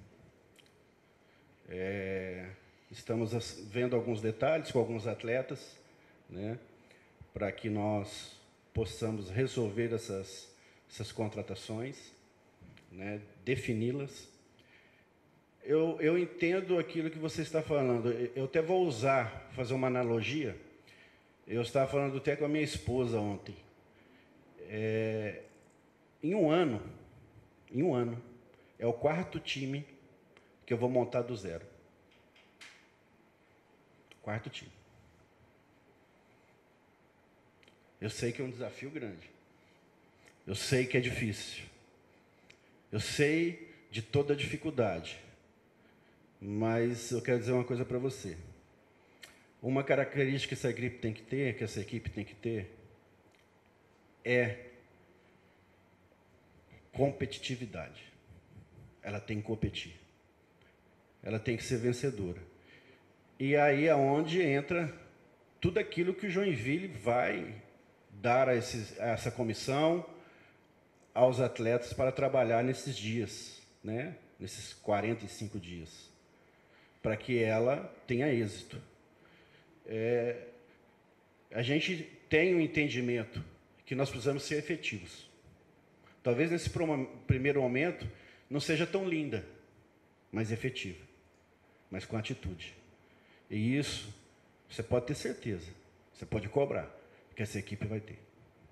Estamos vendo alguns detalhes com alguns atletas, né, para que nós possamos resolver essas contratações, né, defini-las. Eu entendo aquilo que você está falando. Eu até vou fazer uma analogia. Eu estava falando até com a minha esposa ontem. Em um ano, é o 4º time que eu vou montar do zero. 4º time. Eu sei que é um desafio grande. Eu sei que é difícil. Eu sei de toda a dificuldade. Mas eu quero dizer uma coisa para você. Uma característica que essa equipe tem que ter, é competitividade. Ela tem que competir. Ela tem que ser vencedora. E aí é onde entra tudo aquilo que o Joinville vai dar a essa comissão, aos atletas para trabalhar nesses dias, né? Nesses 45 dias, para que ela tenha êxito. A gente tem um entendimento que nós precisamos ser efetivos. Talvez nesse primeiro momento não seja tão linda, mas efetiva, mas com atitude. E isso, você pode ter certeza, Você pode cobrar, porque essa equipe vai ter.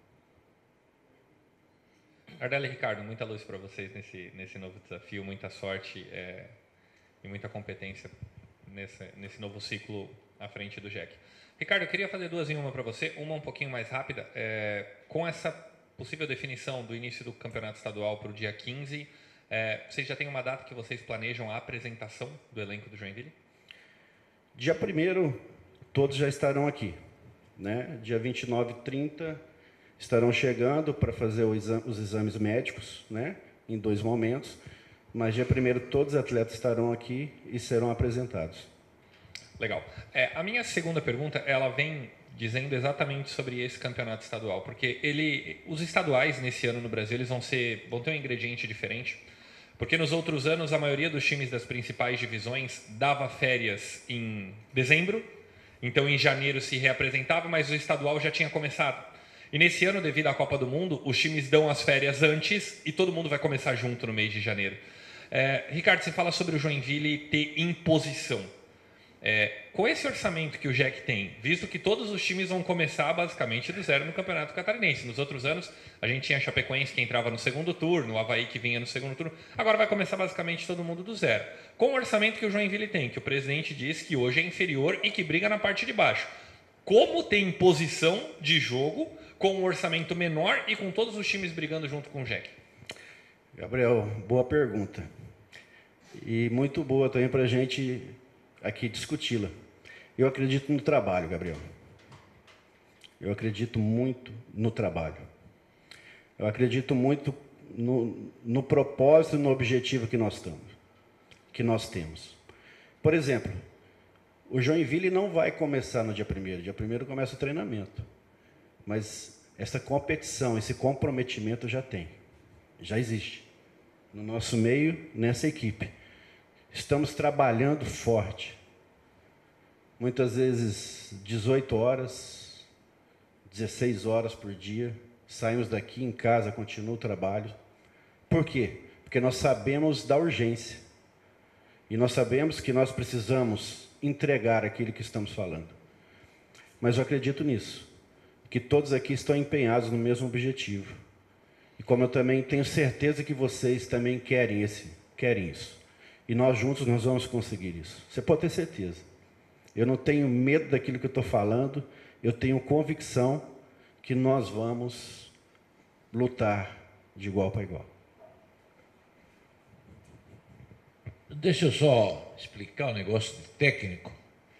Ardella e Ricardo, muita luz para vocês nesse novo desafio, muita sorte e muita competência nesse novo ciclo à frente do JEC. Ricardo, eu queria fazer duas em uma para você, uma um pouquinho mais rápida. Com essa possível definição do início do campeonato estadual para o dia 15, vocês já têm uma data que vocês planejam a apresentação do elenco do Joinville? Dia 1º, todos já estarão aqui, né? Dia 29 e 30 estarão chegando para fazer os exames médicos, né? Em 2 momentos, mas dia 1º todos os atletas estarão aqui e serão apresentados. Legal. A minha segunda pergunta, ela vem dizendo exatamente sobre esse campeonato estadual, porque os estaduais nesse ano no Brasil eles vão ter um ingrediente diferente, porque nos outros anos a maioria dos times das principais divisões dava férias em dezembro, então em janeiro se reapresentava, mas o estadual já tinha começado. E nesse ano, devido à Copa do Mundo, os times dão as férias antes e todo mundo vai começar junto no mês de janeiro. Ricardo, você fala sobre o Joinville ter imposição. Com esse orçamento que o JEC tem, visto que todos os times vão começar basicamente do zero no Campeonato Catarinense. Nos outros anos, a gente tinha a Chapecoense que entrava no segundo turno, o Avaí que vinha no segundo turno. Agora vai começar basicamente todo mundo do zero. Com o orçamento que o Joinville tem, que o presidente diz que hoje é inferior e que briga na parte de baixo. Como tem imposição de jogo com um orçamento menor e com todos os times brigando junto com o JEC? Gabriel, boa pergunta. E muito boa também para a gente aqui discuti-la. Eu acredito no trabalho, Gabriel. Eu acredito muito no trabalho. Eu acredito muito no propósito, no objetivo que nós temos. Por exemplo, o Joinville não vai começar no dia 1º. Dia 1º começa o treinamento. Mas essa competição, esse comprometimento já existe no nosso meio, nessa equipe. Estamos trabalhando forte. Muitas vezes 18 horas, 16 horas por dia. Saímos daqui, em casa, continua o trabalho. Por quê? Porque nós sabemos da urgência. E nós sabemos que nós precisamos entregar aquilo que estamos falando. Mas eu acredito nisso, que todos aqui estão empenhados no mesmo objetivo. E como eu também tenho certeza que vocês também querem isso. E nós juntos nós vamos conseguir isso. Você pode ter certeza. Eu não tenho medo daquilo que eu estou falando, eu tenho convicção que nós vamos lutar de igual para igual. Deixa eu só explicar o negócio do técnico.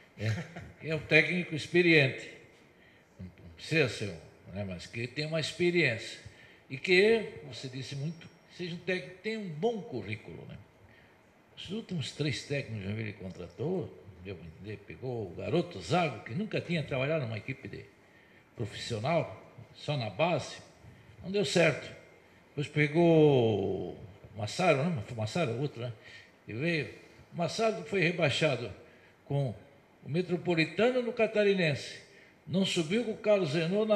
É um técnico experiente. Não precisa ser mas que tem uma experiência. E que, você disse muito, seja um técnico que tenha um bom currículo. Né? Os últimos 3 técnicos que ele contratou, pegou o garoto Zago, que nunca tinha trabalhado numa equipe de profissional, só na base, não deu certo. Depois pegou o Massaro, não? Foi o Massaro, outro, né? E veio. O Massaro foi rebaixado com o Metropolitano no Catarinense. Não subiu com o Carlos Zenon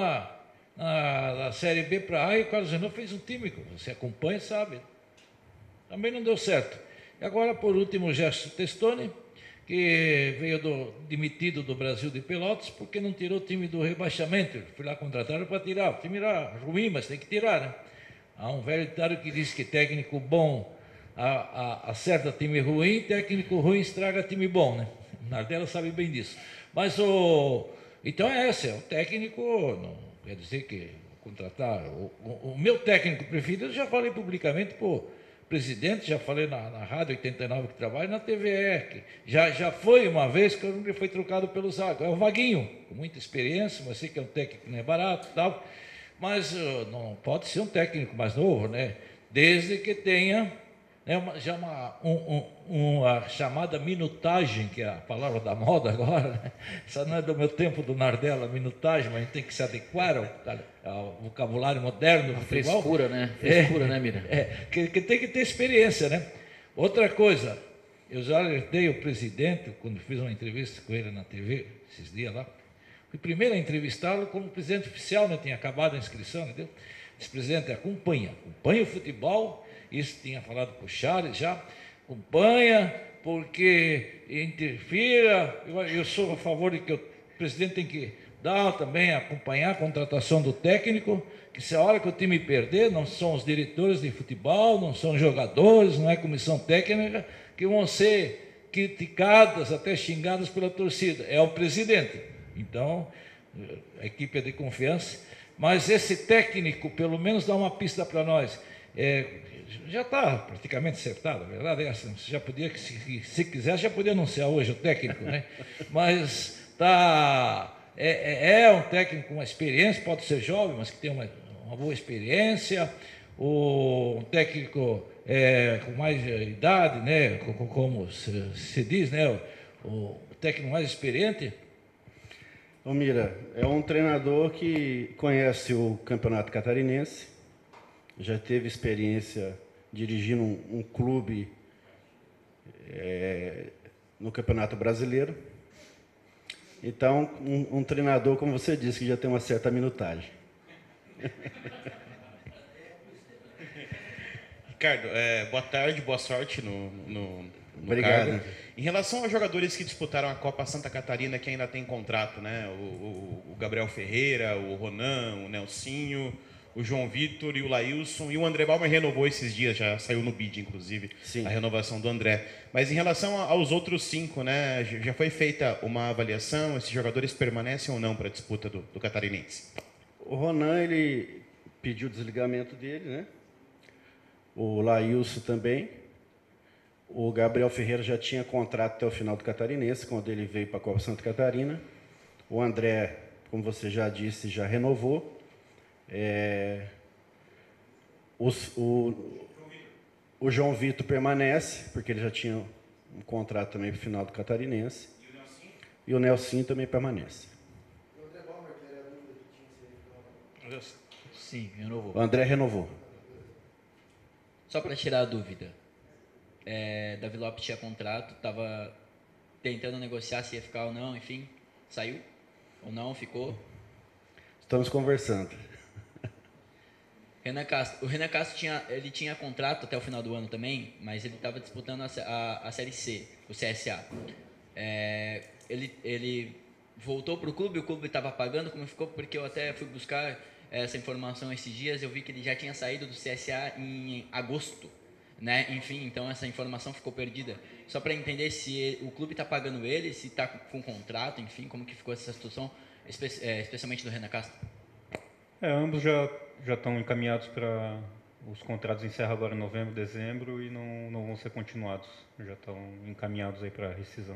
na Série B para A e o Carlos Zenon fez um time que você acompanha e sabe. Também não deu certo. E agora, por último, o Gerson Testoni, que veio demitido do Brasil de Pelotas porque não tirou o time do rebaixamento. Ele foi lá contratado para tirar. O time era ruim, mas tem que tirar, né? Há um velho ditado que diz que técnico bom acerta time ruim, técnico ruim estraga time bom, né? O Nardella sabe bem disso. Mas então o técnico, não quer dizer que contratar. O meu técnico preferido, eu já falei publicamente, presidente, já falei na Rádio 89 que trabalha, na TVE, que já foi uma vez que ele foi trocado pelo Zago. É o Vaguinho, com muita experiência, mas sei que é um técnico que não é barato e tal, mas não pode ser um técnico mais novo, né? Desde que tenha já uma chamada minutagem, que é a palavra da moda agora, né? Essa não é do meu tempo do Nardella, minutagem, mas a gente tem que se adequar ao vocabulário moderno. A frescura, né? Frescura, né, Mira? Que tem que ter experiência, né? Outra coisa, eu já alertei o presidente, quando fiz uma entrevista com ele na TV, esses dias lá, fui primeiro a entrevistá-lo como presidente oficial, né? Tinha acabado a inscrição, entendeu? Esse presidente acompanha o futebol. Isso tinha falado para o Charles já, acompanha, porque interfira, eu sou a favor de que o presidente tem que Dá também acompanhar a contratação do técnico, que se a hora que o time perder, não são os diretores de futebol, não são os jogadores, não é comissão técnica, que vão ser criticadas, até xingadas pela torcida. É o presidente. Então, a equipe é de confiança. Mas esse técnico, pelo menos, dá uma pista para nós. Já está praticamente acertado, a verdade é essa. Você já podia, se quiser, já podia anunciar hoje o técnico, né? Mas está... É um técnico com uma experiência, pode ser jovem, mas que tem uma boa experiência. Um técnico com mais idade, né? Como se diz, né? O técnico mais experiente. Ô Mira, é um treinador que conhece o Campeonato Catarinense, já teve experiência dirigindo um clube no Campeonato Brasileiro. Então, um treinador, como você disse, que já tem uma certa minutagem. Ricardo, boa tarde, boa sorte no Obrigado. cargo. Em relação aos jogadores que disputaram a Copa Santa Catarina, que ainda tem contrato, né? O Gabriel Ferreira, o Ronan, o Nelsinho, o João Vitor e o Laílson, e o André Balmer renovou esses dias, já saiu no BID, inclusive, a renovação do André. Mas em relação aos outros 5, né, já foi feita uma avaliação, esses jogadores permanecem ou não para a disputa do Catarinense? O Ronan, ele pediu o desligamento dele, né? O Laílson também. O Gabriel Ferreira já tinha contrato até o final do Catarinense, quando ele veio para a Copa Santa Catarina. O André, como você já disse, já renovou. O João Vitor permanece, porque ele já tinha um contrato também para o final do Catarinense. E o Nelsinho também permanece. Sim, renovou. O André renovou. Só para tirar a dúvida, Davi Lopes tinha contrato, estava tentando negociar se ia ficar ou não, enfim, saiu ou não, ficou? Estamos conversando. Renan Castro. O Renan Castro tinha contrato até o final do ano também, mas ele estava disputando a Série C, o CSA. Ele voltou para o clube estava pagando, como ficou? Porque eu até fui buscar essa informação esses dias, eu vi que ele já tinha saído do CSA em agosto, né? Enfim, então essa informação ficou perdida. Só para entender se o clube está pagando ele, se está com contrato, enfim, como que ficou essa situação, especialmente do Renan Castro. Ambos já estão encaminhados para... Os contratos encerram agora em novembro, dezembro e não vão ser continuados. Já estão encaminhados aí para rescisão.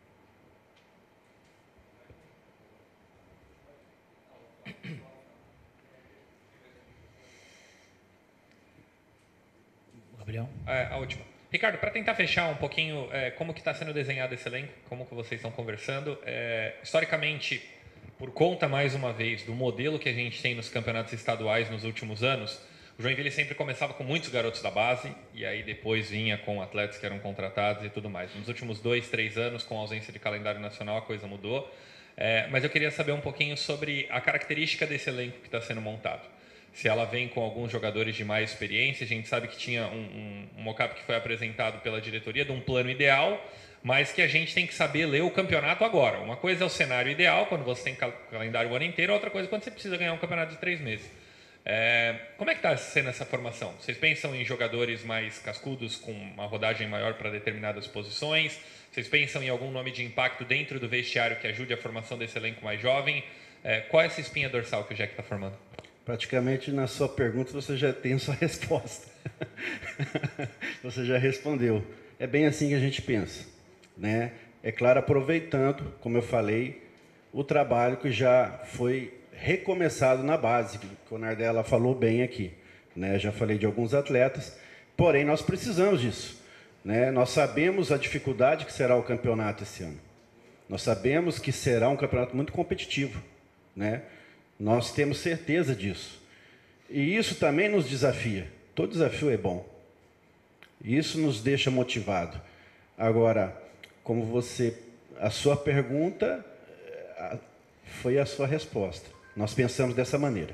Gabriel? A última. Ricardo, para tentar fechar um pouquinho como que está sendo desenhado esse elenco, como que vocês estão conversando, historicamente, por conta, mais uma vez, do modelo que a gente tem nos campeonatos estaduais nos últimos anos, o Joinville sempre começava com muitos garotos da base e aí depois vinha com atletas que eram contratados e tudo mais. Nos últimos 2, 3 anos, com a ausência de calendário nacional, a coisa mudou. Mas eu queria saber um pouquinho sobre a característica desse elenco que está sendo montado. Se ela vem com alguns jogadores de mais experiência, a gente sabe que tinha um mockup que foi apresentado pela diretoria de um plano ideal, mas que a gente tem que saber ler o campeonato agora. Uma coisa é o cenário ideal, quando você tem calendário o ano inteiro, outra coisa é quando você precisa ganhar um campeonato de 3 meses. Como é que está sendo essa formação? Vocês pensam em jogadores mais cascudos, com uma rodagem maior para determinadas posições? Vocês pensam em algum nome de impacto dentro do vestiário que ajude a formação desse elenco mais jovem? Qual é essa espinha dorsal que o Jack está formando? Praticamente na sua pergunta você já tem sua resposta. Você já respondeu. É bem assim que a gente pensa, né? É claro, aproveitando, como eu falei, o trabalho que já foi recomeçado na base, que o Nardella falou bem aqui, né? Já falei de alguns atletas, porém nós precisamos disso, né? Nós sabemos a dificuldade que será o campeonato esse ano. Nós sabemos que será um campeonato muito competitivo, né? Nós temos certeza disso. E isso também nos desafia. Todo desafio é bom. Isso nos deixa motivado. Agora, como a sua pergunta foi a sua resposta. Nós pensamos dessa maneira.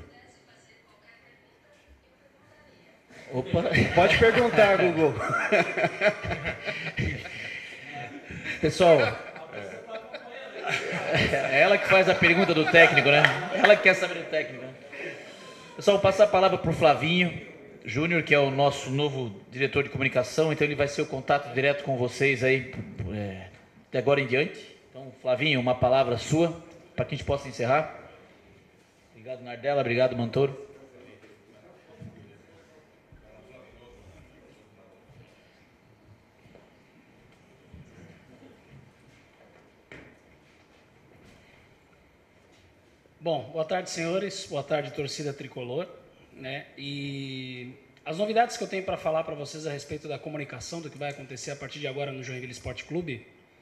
Opa. Pode perguntar, Google. Pessoal, É ela que faz a pergunta do técnico, né? Ela que quer saber do técnico, né? Pessoal, vou passar a palavra para o Flavinho Júnior, que é o nosso novo diretor de comunicação, então ele vai ser o contato direto com vocês aí, de agora em diante. Então, Flavinho, uma palavra sua, para que a gente possa encerrar. Obrigado, Nardella, obrigado, Mantoro. Bom, boa tarde, senhores, boa tarde, torcida tricolor, né? E as novidades que eu tenho para falar para vocês a respeito da comunicação, do que vai acontecer a partir de agora no Joinville Esporte Clube,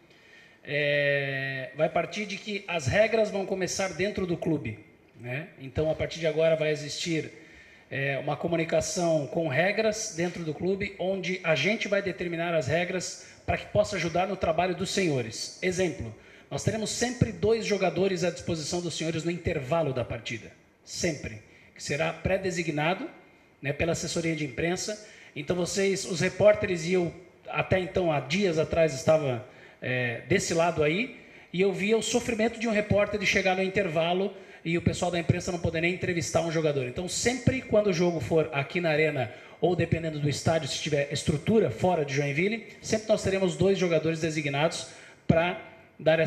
vai partir de que as regras vão começar dentro do clube, né? Então, a partir de agora vai existir uma comunicação com regras dentro do clube, onde a gente vai determinar as regras para que possa ajudar no trabalho dos senhores. Exemplo, nós teremos sempre 2 jogadores à disposição dos senhores no intervalo da partida, sempre, que será pré-designado, né, pela assessoria de imprensa. Então vocês, os repórteres, e eu até então, há dias atrás, estava desse lado aí, e eu via o sofrimento de um repórter de chegar no intervalo e o pessoal da imprensa não poder nem entrevistar um jogador. Então sempre quando o jogo for aqui na arena, ou dependendo do estádio, se tiver estrutura fora de Joinville, sempre nós teremos 2 jogadores designados para dar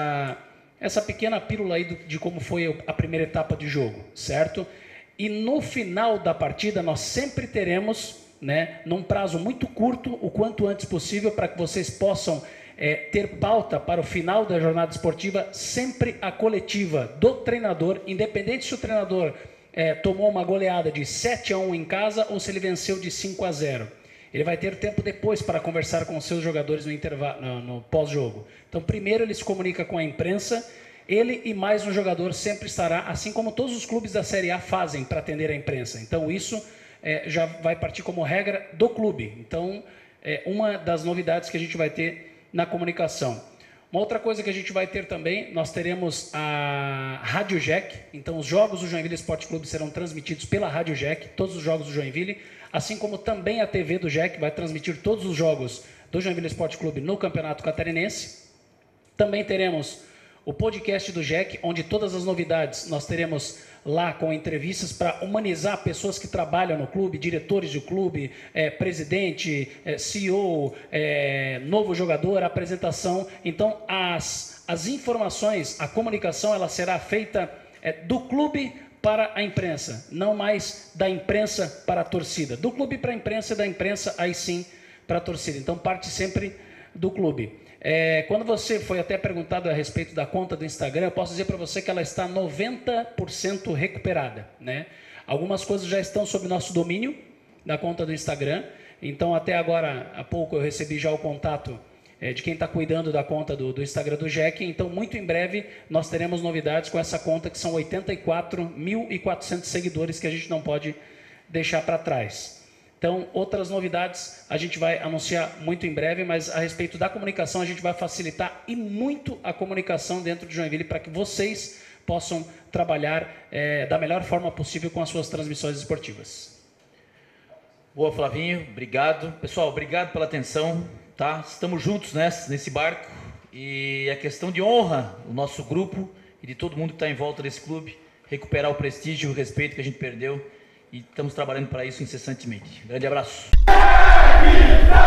essa pequena pílula aí de como foi a primeira etapa de jogo, certo? E no final da partida nós sempre teremos, né, num prazo muito curto, o quanto antes possível, para que vocês possam ter pauta para o final da jornada esportiva, sempre a coletiva do treinador, independente se o treinador tomou uma goleada de 7-1 em casa ou se ele venceu de 5-0. Ele vai ter tempo depois para conversar com os seus jogadores no intervalo, no pós-jogo. Então, primeiro ele se comunica com a imprensa, ele e mais um jogador sempre estará, assim como todos os clubes da Série A fazem para atender a imprensa. Então, isso já vai partir como regra do clube. Então, uma das novidades que a gente vai ter na comunicação. Uma outra coisa que a gente vai ter também, nós teremos a Rádio Jack. Então, os jogos do Joinville Esporte Clube serão transmitidos pela Rádio Jack, todos os jogos do Joinville, assim como também a TV do Jack vai transmitir todos os jogos do Joinville Esporte Clube no Campeonato Catarinense. Também teremos o podcast do Jack, onde todas as novidades nós teremos lá com entrevistas para humanizar pessoas que trabalham no clube, diretores do clube, presidente, CEO, novo jogador, apresentação. Então, as informações, a comunicação, ela será feita do clube para a imprensa, não mais da imprensa para a torcida. Do clube para a imprensa e da imprensa, aí sim, para a torcida. Então, parte sempre do clube. Quando você foi até perguntado a respeito da conta do Instagram, eu posso dizer para você que ela está 90% recuperada, né? Algumas coisas já estão sob nosso domínio da conta do Instagram. Então, até agora, há pouco, eu recebi já o contato de quem está cuidando da conta do Instagram do Jack. Então, muito em breve, nós teremos novidades com essa conta, que são 84.400 seguidores, que a gente não pode deixar para trás. Então, outras novidades a gente vai anunciar muito em breve, mas a respeito da comunicação, a gente vai facilitar e muito a comunicação dentro de Joinville para que vocês possam trabalhar da melhor forma possível com as suas transmissões esportivas. Boa, Flavinho, obrigado. Pessoal, obrigado pela atenção, tá? Estamos juntos nesse barco e é questão de honra o nosso grupo e de todo mundo que está em volta desse clube, recuperar o prestígio e o respeito que a gente perdeu. E estamos trabalhando para isso incessantemente. Grande abraço.